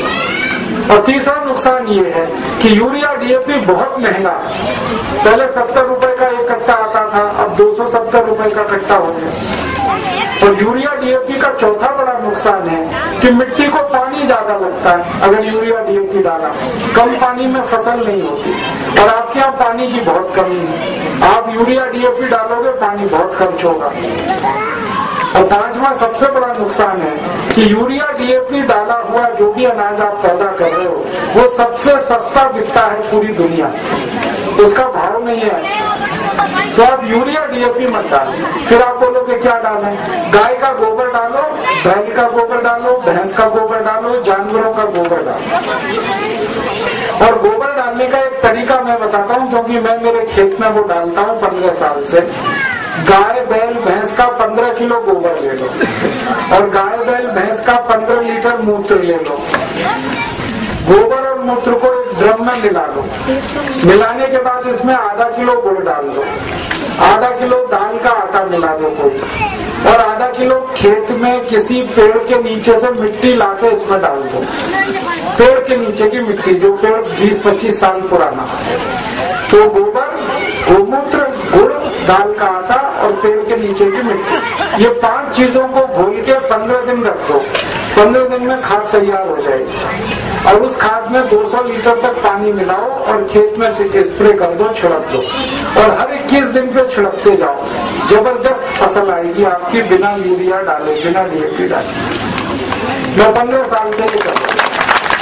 S1: और तीसरा नुकसान ये है कि यूरिया डीएपी बहुत महंगा, पहले सत्तर रुपए का एक कट्टा आता था, अब दो सौ सत्तर रुपए का कट्टा हो गया। और यूरिया डीएपी का चौथा बड़ा नुकसान है कि मिट्टी को पानी ज्यादा लगता है। अगर यूरिया डीएपी डाला, कम पानी में फसल नहीं होती, और आपके यहाँ पानी की बहुत कमी है, आप यूरिया डीएपी डालोगे पानी बहुत खर्च होगा। और पांचवा सबसे बड़ा नुकसान है कि यूरिया डीएपी डाला हुआ जो भी अनाज आप पैदा कर रहे हो वो सबसे सस्ता बिकता है पूरी दुनिया, उसका भाव नहीं है। तो आप यूरिया डीएपी मत डालें। फिर आप बोलोगे क्या डालें? गाय का गोबर डालो, बैल का गोबर डालो, भैंस का गोबर डालो, जानवरों का गोबर डालो। और गोबर डालने का एक तरीका मैं बताता हूँ, क्योंकि मैं मेरे खेत में वो डालता हूँ पंद्रह साल से। गाय बैल भैंस का पंद्रह किलो गोबर ले लो और गाय बैल भैंस का पंद्रह लीटर मूत्र ले लो। गोबर और मूत्र को एक ड्रम में मिला लो। मिलाने के बाद इसमें आधा किलो गुड़ डाल दो, आधा किलो दाल का आटा मिला दो कोई, और आधा किलो खेत में किसी पेड़ के नीचे से मिट्टी लाके इसमें डाल दो। पेड़ के नीचे की मिट्टी, जो पेड़ बीस पच्चीस साल पुराना। तो गोबर, गोमूत्र, गुड़, दाल का आटा और पेड़ के नीचे की मिट्टी, ये पांच चीजों को घोल के पंद्रह दिन रख दो। पंद्रह दिन में खाद तैयार हो जाएगी और उस खाद में दो सौ लीटर तक पानी मिलाओ और खेत में स्प्रे कर दो, छिड़क दो और हर इक्कीस दिन पे छिड़कते जाओ। जबरदस्त फसल आएगी आपकी, बिना यूरिया डाले, बिना डीएपी डाले। मैं पंद्रह साल से ये कर रहा हूं।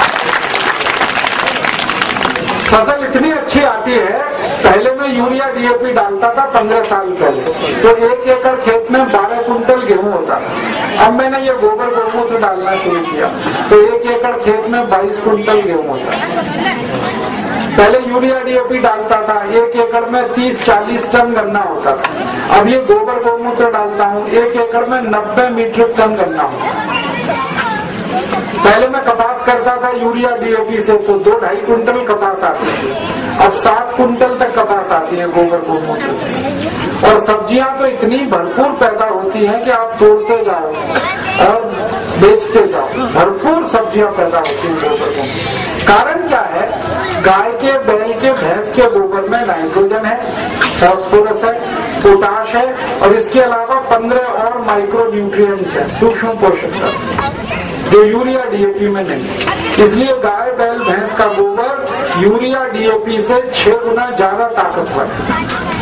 S1: फसल इतनी अच्छी आती है। पहले मैं यूरिया डीएपी डालता था पंद्रह साल पहले, तो एक एकड़ खेत में बारह कुंटल गेहूं होता था। अब मैंने ये गोबर गोमूत्र डालना शुरू किया तो एक एकड़ खेत में बाईस कुंटल गेहूं होता है। पहले यूरिया डीएपी डालता था, एक एकड़ में तीस चालीस टन गन्ना होता था। अब ये गोबर गोमूत्र डालता हूँ, एक एकड़ में नब्बे मीट्रिक टन गन्ना होता है। पहले मैं कपास करता था यूरिया डीएपी से, तो दो ढाई कुंटल कपास आती थी, अब सात कुंटल तक कपास आती है गोबर गोमूत्र से। और सब्जियां तो इतनी भरपूर पैदा होती हैं कि आप तोड़ते जाओ और बेचते जाओ, भरपूर सब्जियां पैदा होती हैं गोबर गोमूत्र। कारण क्या है? गाय के, बैल के, भैंस के गोबर में नाइट्रोजन है, फास्फोरस है, पोटाश है और इसके अलावा पंद्रह और माइक्रो न्यूट्रिएंट्स है, सूक्ष्म पोषक तत्व, जो यूरिया डीएपी में नहीं। इसलिए गाय बैल भैंस का गोबर यूरिया डीएपी से छह गुना ज्यादा ताकतवर है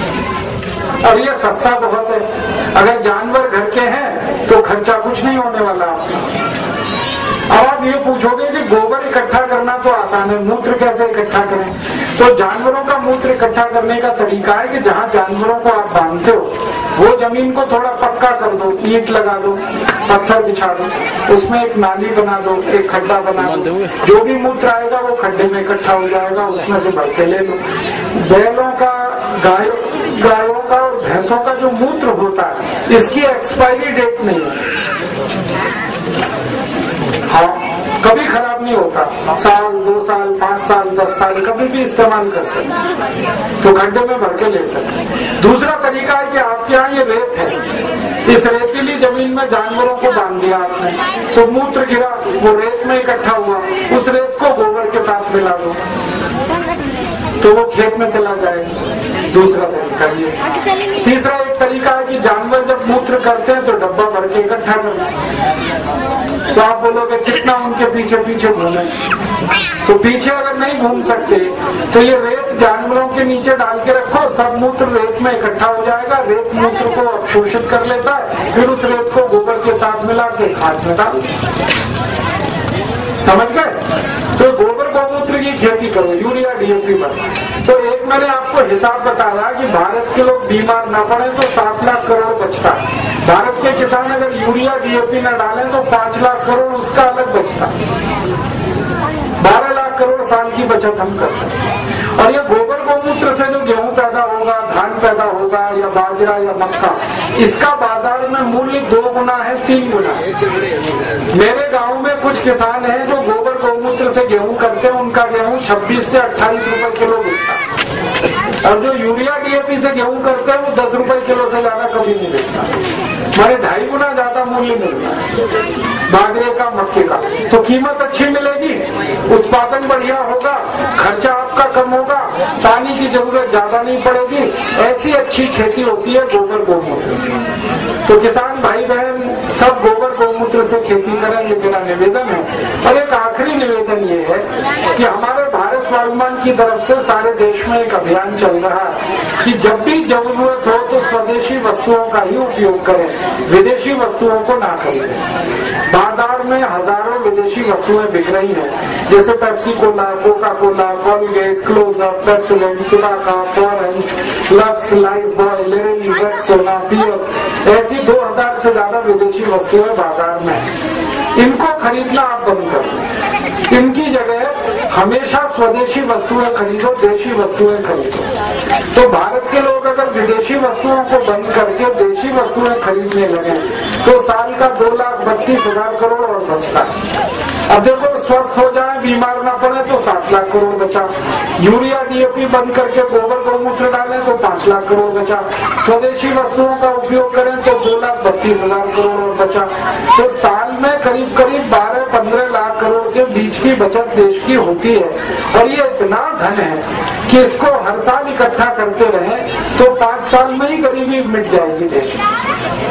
S1: और ये सस्ता बहुत है। अगर जानवर घर के हैं तो खर्चा कुछ नहीं होने वाला आपका। अब आप ये पूछोगे कि गोबर इकट्ठा करना तो आसान है, मूत्र कैसे इकट्ठा करें? तो जानवरों का मूत्र इकट्ठा करने का तरीका है कि जहाँ जानवरों को आप बांधते हो वो जमीन को थोड़ा पक्का कर दो, ईंट लगा दो, पत्थर बिछा दो, उसमें एक नाली बना दो, एक खड्डा बना दो, जो भी मूत्र आएगा वो खड्डे में इकट्ठा हो जाएगा, उसमें से भर के ले लो। बैलों का, गाय गायों का और भैंसों का जो मूत्र होता है इसकी एक्सपायरी डेट नहीं है। हाँ, कभी खराब नहीं होता, साल, दो साल, पांच साल, दस साल कभी भी इस्तेमाल कर सकते, तो खड्डे में भर के ले सकते। दूसरा तरीका है कि आपके यहाँ ये रेत है, इस रेतीली जमीन में जानवरों को बांध दिया आपने, तो मूत्र गिरा, वो रेत में इकट्ठा हुआ, उस रेत को गोबर के साथ मिला दो तो वो खेत में चला जाएगा। दूसरा तरीका ये। तीसरा एक तरीका है कि जानवर जब मूत्र करते हैं तो डब्बा भर के इकट्ठा करना। तो आप बोलोगे कितना उनके पीछे पीछे घूमे, तो पीछे अगर नहीं घूम सकते तो ये रेत जानवरों के नीचे डाल के रखो, सब मूत्र रेत में इकट्ठा हो जाएगा, रेत मूत्र को अवशोषित कर लेता है, फिर उस रेत को गोबर के साथ मिला के खाद में डाल। समझ गए? तो गोबर गोमूत्र की खेती करो यूरिया डीएपी पर। तो एक मैंने आपको हिसाब बताया कि भारत के लोग बीमार ना पड़े तो सात लाख करोड़ बचता है। भारत के किसान अगर यूरिया डीएपी न डालें तो पांच लाख करोड़ उसका अलग बचता, बारह लाख करोड़ साल की बचत हम कर सकते। और ये गोबर गोमूत्र से जो गेहूं पैदा होगा, धान पैदा होगा या बाजरा या मक्का, इसका बाजार में मूल्य दो गुना है, तीन गुना। मेरे गांव में कुछ किसान हैं जो गोबर गोमूत्र से गेहूं करते हैं, उनका गेहूं छब्बीस से अट्ठाईस रुपए किलो बिकता है, और जो यूरिया डीएपी से गेहूं करते हैं वो दस रुपए किलो से ज्यादा कभी नहीं बिकता, हमारे ढाई गुना ज्यादा मूल्य मिलता है बाजरे का, मक्के का। तो कीमत अच्छी मिलेगी, उत्पादन बढ़िया होगा, खर्चा आपका कम होगा, पानी की जरूरत ज्यादा नहीं पड़ेगी। ऐसी अच्छी खेती होती है गोबर गोमूत्र से। तो किसान भाई बहन सब गोबर गोमूत्र से खेती करें, ये मेरा निवेदन है। और एक आखिरी निवेदन ये है कि हमारे भारत स्वाभिमान की तरफ से सारे देश में एक अभियान चल रहा है कि जब भी जरूरत हो तो स्वदेशी वस्तुओं का ही उपयोग करें, विदेशी वस्तुओं को ना खरीदें। बाजार में हजारों विदेशी वस्तुएं बिक रही हैं, जैसे Pepsi cola, Coca Cola, Colgate, Closeup, Pepsodent, Cibaca, Forhans, Lux, Lifebuoy, Liril, Rexona, Pears, ऐसी दो हजार से ज्यादा विदेशी वस्तुएं बाजार में हैं। इनको खरीदना आप बंद कर दो, इनकी जगह हमेशा स्वदेशी वस्तुएं खरीदो, देशी वस्तुएं खरीदो। तो भारत के लोग अगर विदेशी वस्तुओं को बंद करके देशी वस्तुएं खरीदने लगे तो साल का दो लाख बत्तीस हजार करोड़ और बचता है। अब देखो, स्वस्थ हो जाए, बीमार ना पड़े तो सात लाख करोड़ बचा। यूरिया डीएपी बंद करके गोबर गौमूत्र डालें तो पांच लाख करोड़ बचा। स्वदेशी वस्तुओं का उपयोग करें तो दो लाख बत्तीस हजार करोड़ और बचा। तो साल में करीब करीब बारह पंद्रह लाख करोड़ के बीच की बचत देश की होती है। और ये इतना धन है कि इसको हर साल इकट्ठा करते रहे तो पांच साल में ही गरीबी मिट जाएगी देश में।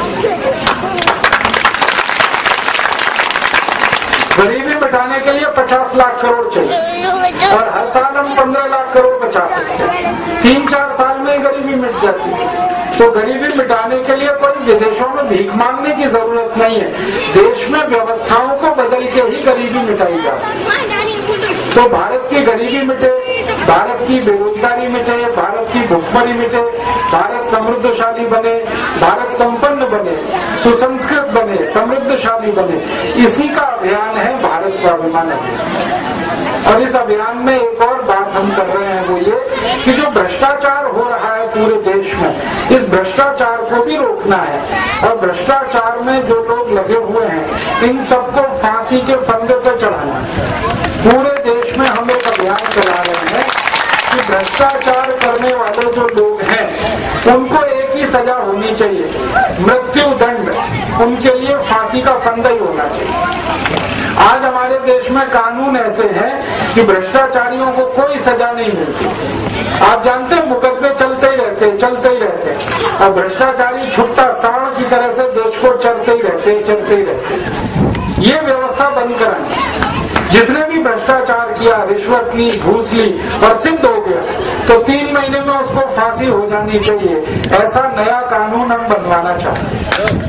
S1: गरीबी मिटाने के लिए पचास लाख करोड़ चाहिए और हर साल हम पंद्रह लाख करोड़ बचा सकते हैं। तीन चार साल में ही गरीबी मिट जाती है। तो गरीबी मिटाने के लिए कोई विदेशों में भीख मांगने की जरूरत नहीं है। देश में व्यवस्थाओं को बदल के ही गरीबी मिटाई जा सकती है। तो भारत की गरीबी मिटे, भारत की बेरोजगारी मिटे, भारत की भुखमरी मिटे, भारत समृद्धशाली बने, भारत संपन्न बने, सुसंस्कृत बने, समृद्धशाली बने, इसी का अभियान है भारत स्वाभिमान अभियान। और इस अभियान में एक और बात हम कर रहे हैं, वो ये कि जो भ्रष्टाचार हो रहा है पूरे देश में, इस भ्रष्टाचार को भी रोकना है। और भ्रष्टाचार में जो लोग लगे हुए हैं इन सबको फांसी के फंदे पर चढ़ाना है। पूरे देश में हम एक अभियान चला रहे हैं कि भ्रष्टाचार करने वाले जो लोग हैं उनको एक ही सजा होनी चाहिए, मृत्यु दंड। उनके लिए फांसी का फंदा ही होना चाहिए। आज हमारे देश में कानून ऐसे हैं कि भ्रष्टाचारियों को कोई सजा नहीं मिलती। आप जानते हैं, मुकदमे चलते ही रहते चलते ही रहते और भ्रष्टाचारी छुट्टा सांड की तरह से देश को चलते ही रहते चलते ही रहते। ये व्यवस्था बंद करानी। जिसने भी भ्रष्टाचार किया, रिश्वत ली, घूस ली और सिद्ध हो गया तो तीन महीने में उसको फांसी हो जानी चाहिए। ऐसा नया कानून हम बनवाना चाहते हैं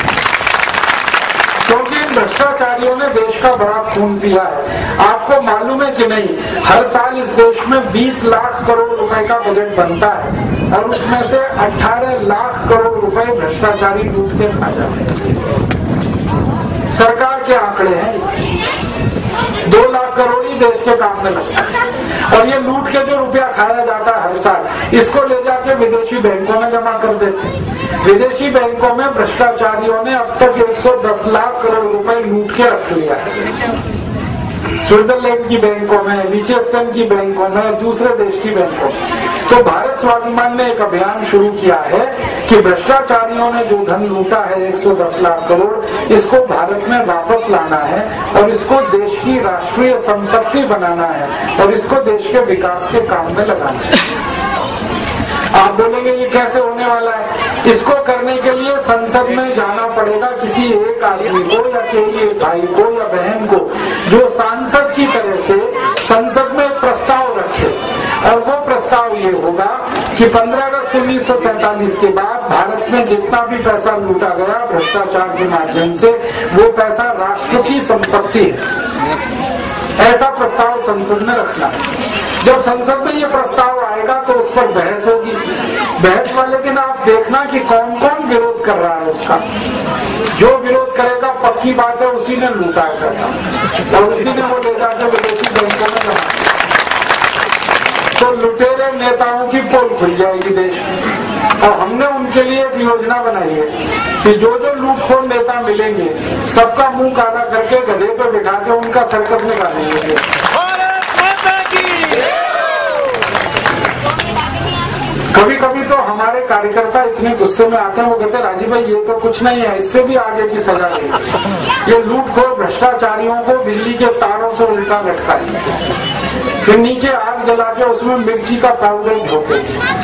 S1: क्योंकि भ्रष्टाचारियों ने देश का बड़ा खून पिया है। आपको मालूम है कि नहीं, हर साल इस देश में बीस लाख करोड़ रुपए का बजट बनता है और उसमें से अठारह लाख करोड़ रुपए भ्रष्टाचारी लूट के खा जाते हैं। सरकार के आंकड़े हैं। दो लाख करोड़ ही देश के काम में लगता है और ये लूट के जो रुपया खाया जाता है हर साल, इसको ले जाके विदेशी बैंकों में जमा कर देते हैं। विदेशी बैंकों में भ्रष्टाचारियों ने अब तक एक सौ दस लाख करोड़ रुपए लूट के रख लिया है। स्विट्जरलैंड की बैंकों में, लिechtenstein की बैंकों में, दूसरे देश की बैंकों में। तो भारत स्वाभिमान ने एक अभियान शुरू किया है कि भ्रष्टाचारियों ने जो धन लूटा है एक सौ दस लाख करोड़, इसको भारत में वापस लाना है और इसको देश की राष्ट्रीय संपत्ति बनाना है और इसको देश के विकास के काम में लगाना है। आप बोलेंगे ये कैसे होने वाला है? इसको करने के लिए संसद में जाना पड़ेगा किसी एक आदमी को या किसी भाई को या बहन को जो सांसद की तरह से संसद में प्रस्ताव रखे। और वो प्रस्ताव ये होगा कि पंद्रह अगस्त उन्नीस सौ सैतालीस के बाद भारत में जितना भी पैसा लूटा गया भ्रष्टाचार के माध्यम से, वो पैसा राष्ट्र की संपत्ति है। ऐसा प्रस्ताव संसद में रखना है। जब संसद में ये प्रस्ताव आएगा तो उस पर बहस होगी। बहस वाले दिन आप देखना कि कौन कौन विरोध कर रहा है उसका। जो विरोध करेगा पक्की बात है उसी ने लूटा है पैसा और उसी ने वो ले जाकर विदेशी बैंकों में जमा। तो लुटेरे नेताओं की पोल खुल जाएगी देश में। और हमने उनके लिए एक योजना बनाई है कि जो जो लूटखोर नेता मिलेंगे सबका मुंह काला करके गधे पे बिठा के उनका सर्कस निकालेंगे। कभी कभी तो हमारे कार्यकर्ता इतने गुस्से में आते हैं, वो कहते हैं राजीव भाई ये तो कुछ नहीं है, इससे भी आगे की सजा देंगे। ये लूटखोर भ्रष्टाचारियों को बिजली के तारों से उल्टा लटकाएंगे, फिर नीचे आग जला के उसमें मिर्ची का पाउडर धोते,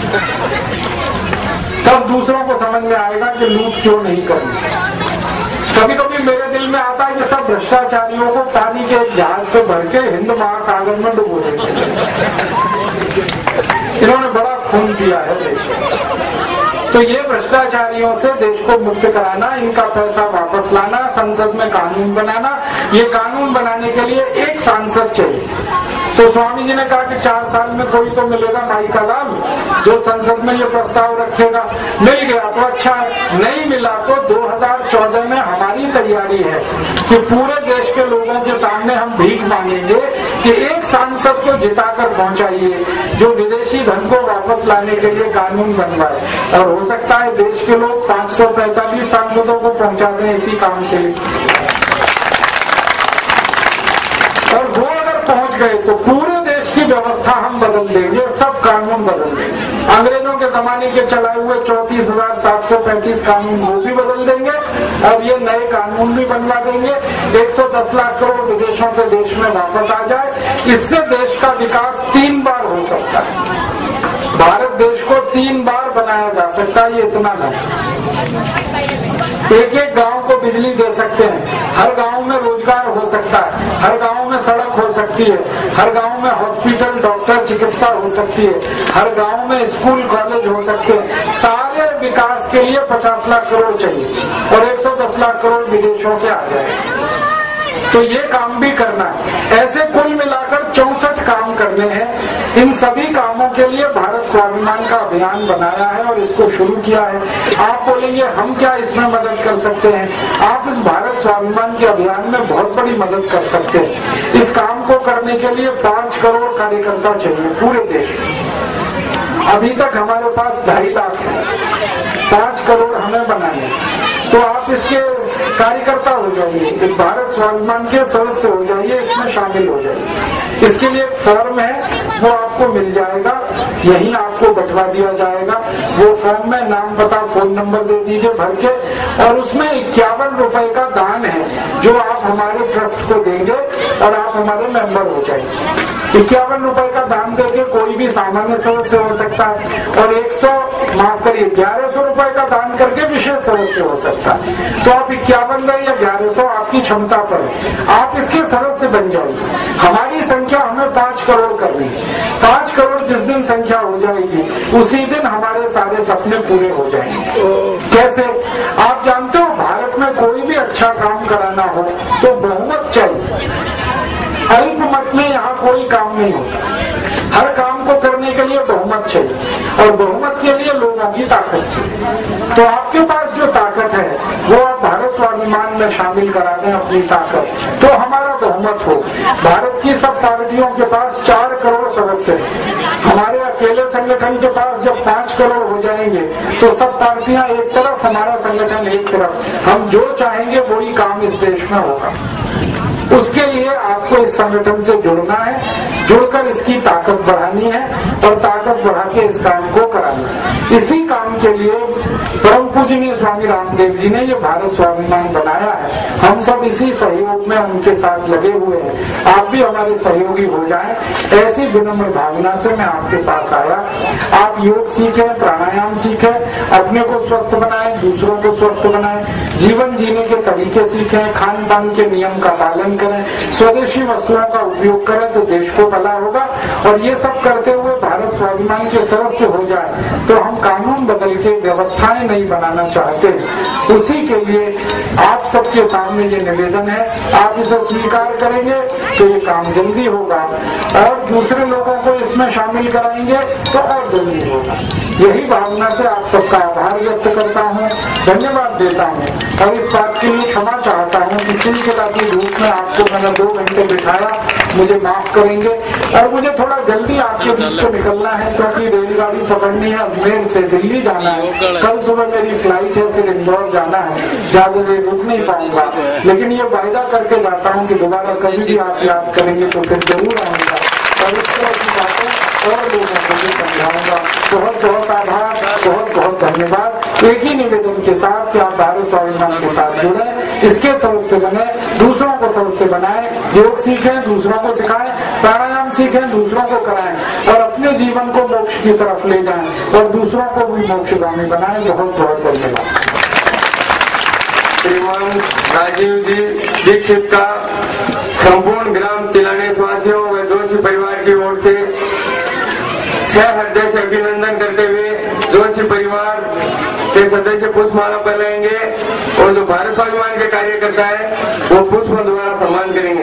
S1: तब दूसरों को समझ में आएगा कि लूट क्यों नहीं करनी। कभी कभी मेरे दिल में आता है कि सब भ्रष्टाचारियों को पानी के जहाज पे भर के हिंद महासागर में डुबो देते। इन्होंने बड़ा खून किया है देश में। तो ये भ्रष्टाचारियों से देश को मुक्त कराना, इनका पैसा वापस लाना, संसद में कानून बनाना। ये कानून बनाने के लिए एक सांसद चाहिए तो स्वामी जी ने कहा कि चार साल में कोई तो मिलेगा माई का लाल जो संसद में ये प्रस्ताव रखेगा। मिल गया तो अच्छा है, नहीं मिला तो दो हज़ार चौदह में हमारी तैयारी है कि पूरे देश के लोगों के सामने हम भीख मांगेंगे कि एक सांसद को जिताकर पहुंचाइए जो विदेशी धन को वापस लाने के लिए कानून बनवाए। और हो सकता है देश के लोग पाँच सौ पैंतालीस सांसदों को पहुंचा दें इसी काम के लिए, और वो अगर पहुंच गए तो पूरे देश की व्यवस्था हम बदल देंगे, सब कानून बदल देंगे। अंग्रेजों के जमाने के चलाए हुए चौंतीस हजार सात सौ पैंतीस कानून वो भी बदल देंगे और ये नए कानून भी बनवा देंगे। एक सौ दस लाख करोड़ विदेशों से देश में वापस आ जाए। इससे देश का विकास तीन बार हो सकता है। भारत देश को तीन बार बनाया जा सकता है, ये इतना नहीं। एक एक गांव को बिजली दे सकते हैं, हर गांव में रोजगार हो सकता है, हर गांव में सड़क हो सकती है, हर गांव में हॉस्पिटल डॉक्टर चिकित्सा हो सकती है, हर गांव में स्कूल कॉलेज हो सकते हैं। सारे विकास के लिए पचास लाख करोड़ चाहिए और एक सौ दस लाख करोड़ विदेशों से आ जाए। तो ये काम भी करना है। ऐसे कुल मिलाकर चौसठ काम करने हैं। इन सभी कामों के लिए भारत स्वाभिमान का अभियान बनाया है और इसको शुरू किया है। आप बोलेंगे हम क्या इसमें मदद कर सकते हैं? आप इस भारत स्वाभिमान के अभियान में बहुत बड़ी मदद कर सकते हैं। इस काम को करने के लिए पांच करोड़ कार्यकर्ता चाहिए पूरे देश में। अभी तक हमारे पास ढाई लाख है, पांच करोड़ हमें बनाने। तो आप इसके कार्यकर्ता हो जाइए, इस भारत स्वाभिमान के सदस्य हो जाइए, इसमें शामिल हो जाइए। इसके लिए एक फॉर्म है, वो आपको मिल जाएगा, यहीं आपको बंटवा दिया जाएगा। वो फॉर्म में नाम पता फोन नंबर दे दीजिए भर के, और उसमें इक्यावन रुपए का दान है जो आप हमारे ट्रस्ट को देंगे और आप हमारे मेंबर हो जाएंगे। इक्यावन रुपए का दान देके कोई भी सामान्य सदस्य हो सकता है और एक सौ माफ करिए ग्यारह सौ रुपए का दान करके विशेष सदस्य हो सकता है। तो आप इक्यावन में या ग्यारह सौ आपकी क्षमता पर है, आप इसके सदस्य बन जाइए। हमारी संख्या हमें पांच करोड़ करनी है। पांच करोड़ जिस दिन संख्या हो जाएगी उसी दिन हमारे सारे सपने पूरे हो जाएंगे। कैसे? आप जानते हो भारत में कोई भी अच्छा काम कराना हो तो बहुमत चाहिए। अल्प मत में यहाँ कोई काम नहीं होता। हर काम को करने के लिए बहुमत चाहिए और बहुमत के लिए लोगों की ताकत चाहिए। तो आपके पास जो ताकत है वो आप भारत स्वाभिमान में शामिल करा दें अपनी ताकत, तो हमारा बहुमत हो। भारत की सब पार्टियों के पास चार करोड़ सदस्य हैं। हमारे अकेले संगठन के पास जब पांच करोड़ हो जाएंगे तो सब पार्टियां एक तरफ, हमारा संगठन एक तरफ। हम जो चाहेंगे वही काम इस देश में होगा। उसके लिए आपको इस संगठन से जुड़ना है, जुड़कर इसकी ताकत बढ़ानी है और ताकत बढ़ा के इस काम को कराना है। इसी काम के लिए परम पूजनीय स्वामी रामदेव जी ने ये भारत स्वाभिमान बनाया है। हम सब इसी सहयोग में उनके साथ लगे हुए हैं। आप भी हमारे सहयोगी हो जाएं, ऐसी विनम्र भावना से मैं आपके पास आया। आप योग सीखें, प्राणायाम सीखें, अपने को स्वस्थ बनाएं, दूसरों को स्वस्थ बनाएं, जीवन जीने के तरीके सीखें, खान पान के नियम का पालन करें, स्वदेशी वस्तुओं का उपयोग करें तो देश को भला होगा। और ये सब करते हुए भारत स्वाभिमान के सदस्य हो जाए तो हम कानून बदल के व्यवस्थाएं नहीं बनाना चाहते। उसी के लिए आप सबके सामने ये निवेदन है, आप इसे स्वीकार करेंगे तो ये काम जल्दी होगा और दूसरे लोगों को इसमें शामिल कराएंगे तो और जल्दी होगा। यही भावना से आप सबका आभार व्यक्त करता हूँ, धन्यवाद देता हूँ और इस बात के लिए क्षमा चाहता हूँ कि चिलचिलाती धूप में आपको मैंने दो घंटे बिठाया, मुझे माफ करेंगे। और मुझे थोड़ा जल्दी आपके बीच से निकलना है क्योंकि रेलगाड़ी पकड़नी है, अजमेर से दिल्ली जाना है। कल सुबह मेरी फ्लाइट है, फिर इंदौर जाना है, ज्यादा देर रुक नहीं पाऊंगा। लेकिन ये वायदा करके जाता हूँ कि दोबारा कभी भी आप याद करेंगे तो फिर जरूर आऊंगा और इस तरह की बातें और लोगों को भी समझाऊंगा। बहुत बहुत आभार, बहुत बहुत धन्यवाद। एक ही निवेदन के साथ कि आप भारत स्वाभिमान के साथ जुड़े, इसके सदस्य बने, दूसरों को सदस्य बनाएं, योग सीखें, दूसरों को सिखाएं, प्राणायाम सीखें, दूसरों को कराएं और अपने जीवन को मोक्ष की तरफ ले जाएं और दूसरों को भी मोक्षगामी बनाएं। बहुत बहुत धन्यवाद।
S2: श्रीमान राजीव जी दीक्षित का संपूर्ण ग्राम तिलानेश वासियों व जोशी परिवार की ओर से सह हृदय से अभिनंदन करते हुए जोशी परिवार के सदस्य पुष्पमाला पहनाएंगे और जो भारत स्वाभिमान के कार्यकर्ता है वो पुष्प द्वारा सम्मान करेंगे।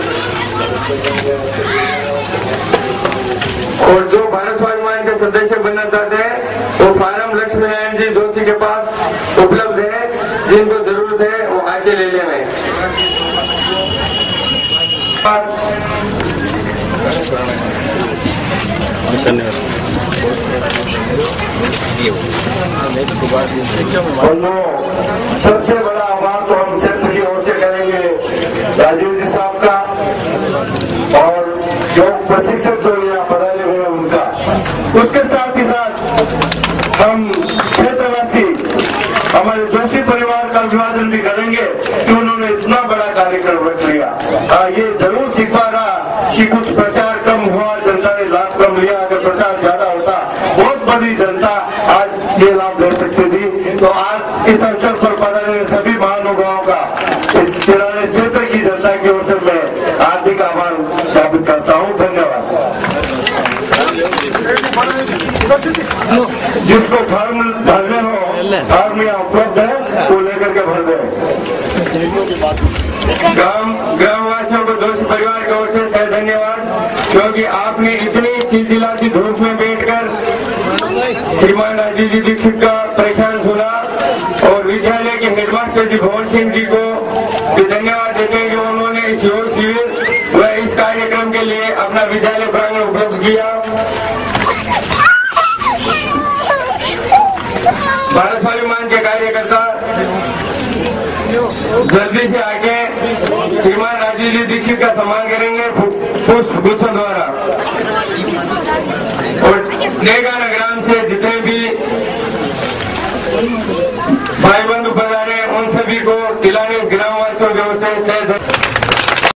S2: और जो भारत स्वाभिमान के सदस्य बनना चाहते हैं वो फार्म लक्ष्मी नारायण जी जोशी के पास उपलब्ध है, जिनको जरूरत है वो आके ले लेना है।
S3: सबसे बड़ा आभार तो हम क्षेत्र की ओर से करेंगे राजीव जी साहब का और योग प्रशिक्षक जो यहाँ पधारे हुए हैं उनका। उसके साथ ही साथ हम क्षेत्रवासी हमारे जोशी परिवार का अभिवादन भी करेंगे कि उन्होंने इतना बड़ा कार्यक्रम रख लिया। आ, ये जरूर सिखा रहा कि कुछ प्रचार कम हुआ, जनता ने लाभ कम लिया। अगर प्रचार ज्यादा होता बहुत बड़ी जनता आज ये लाभ ले सकती थी। तो आज इस अवसर पर पधारे सभी महानुभावों का इस तिराने क्षेत्र की जनता की ओर से मैं हार्दिक आभार ज्ञापित करता हूँ। धन्यवाद। जिसको फॉर्म भरने हो फॉर्म यहाँ उपलब्ध है वो लेकर के भर दे।
S2: ग्राम ग्रामवासियों को जोशी परिवार की ओर से सह धन्यवाद, क्योंकि आपने इतनी चिलचिलाती धूप में बैठकर श्रीमान राजीव जी दीक्षित का प्रख्यान सुना और विद्यालय के हेडमास्टर जी भवन सिंह जी को भी धन्यवाद देते हैं कि उन्होंने इस योग शिविर व इस कार्यक्रम के लिए अपना विद्यालय प्रांगण उपलब्ध किया। भारत स्वाभिमान के कार्यकर्ता जल्दी से आके श्रीमान राजीव जी दीक्षित का सम्मान करेंगे पुष्प गुच्छों द्वारा। और नेगाना ग्राम से जितने भी भाई बंधु पधारे उन सभी को तिलानी ग्रामवासियों की ओर से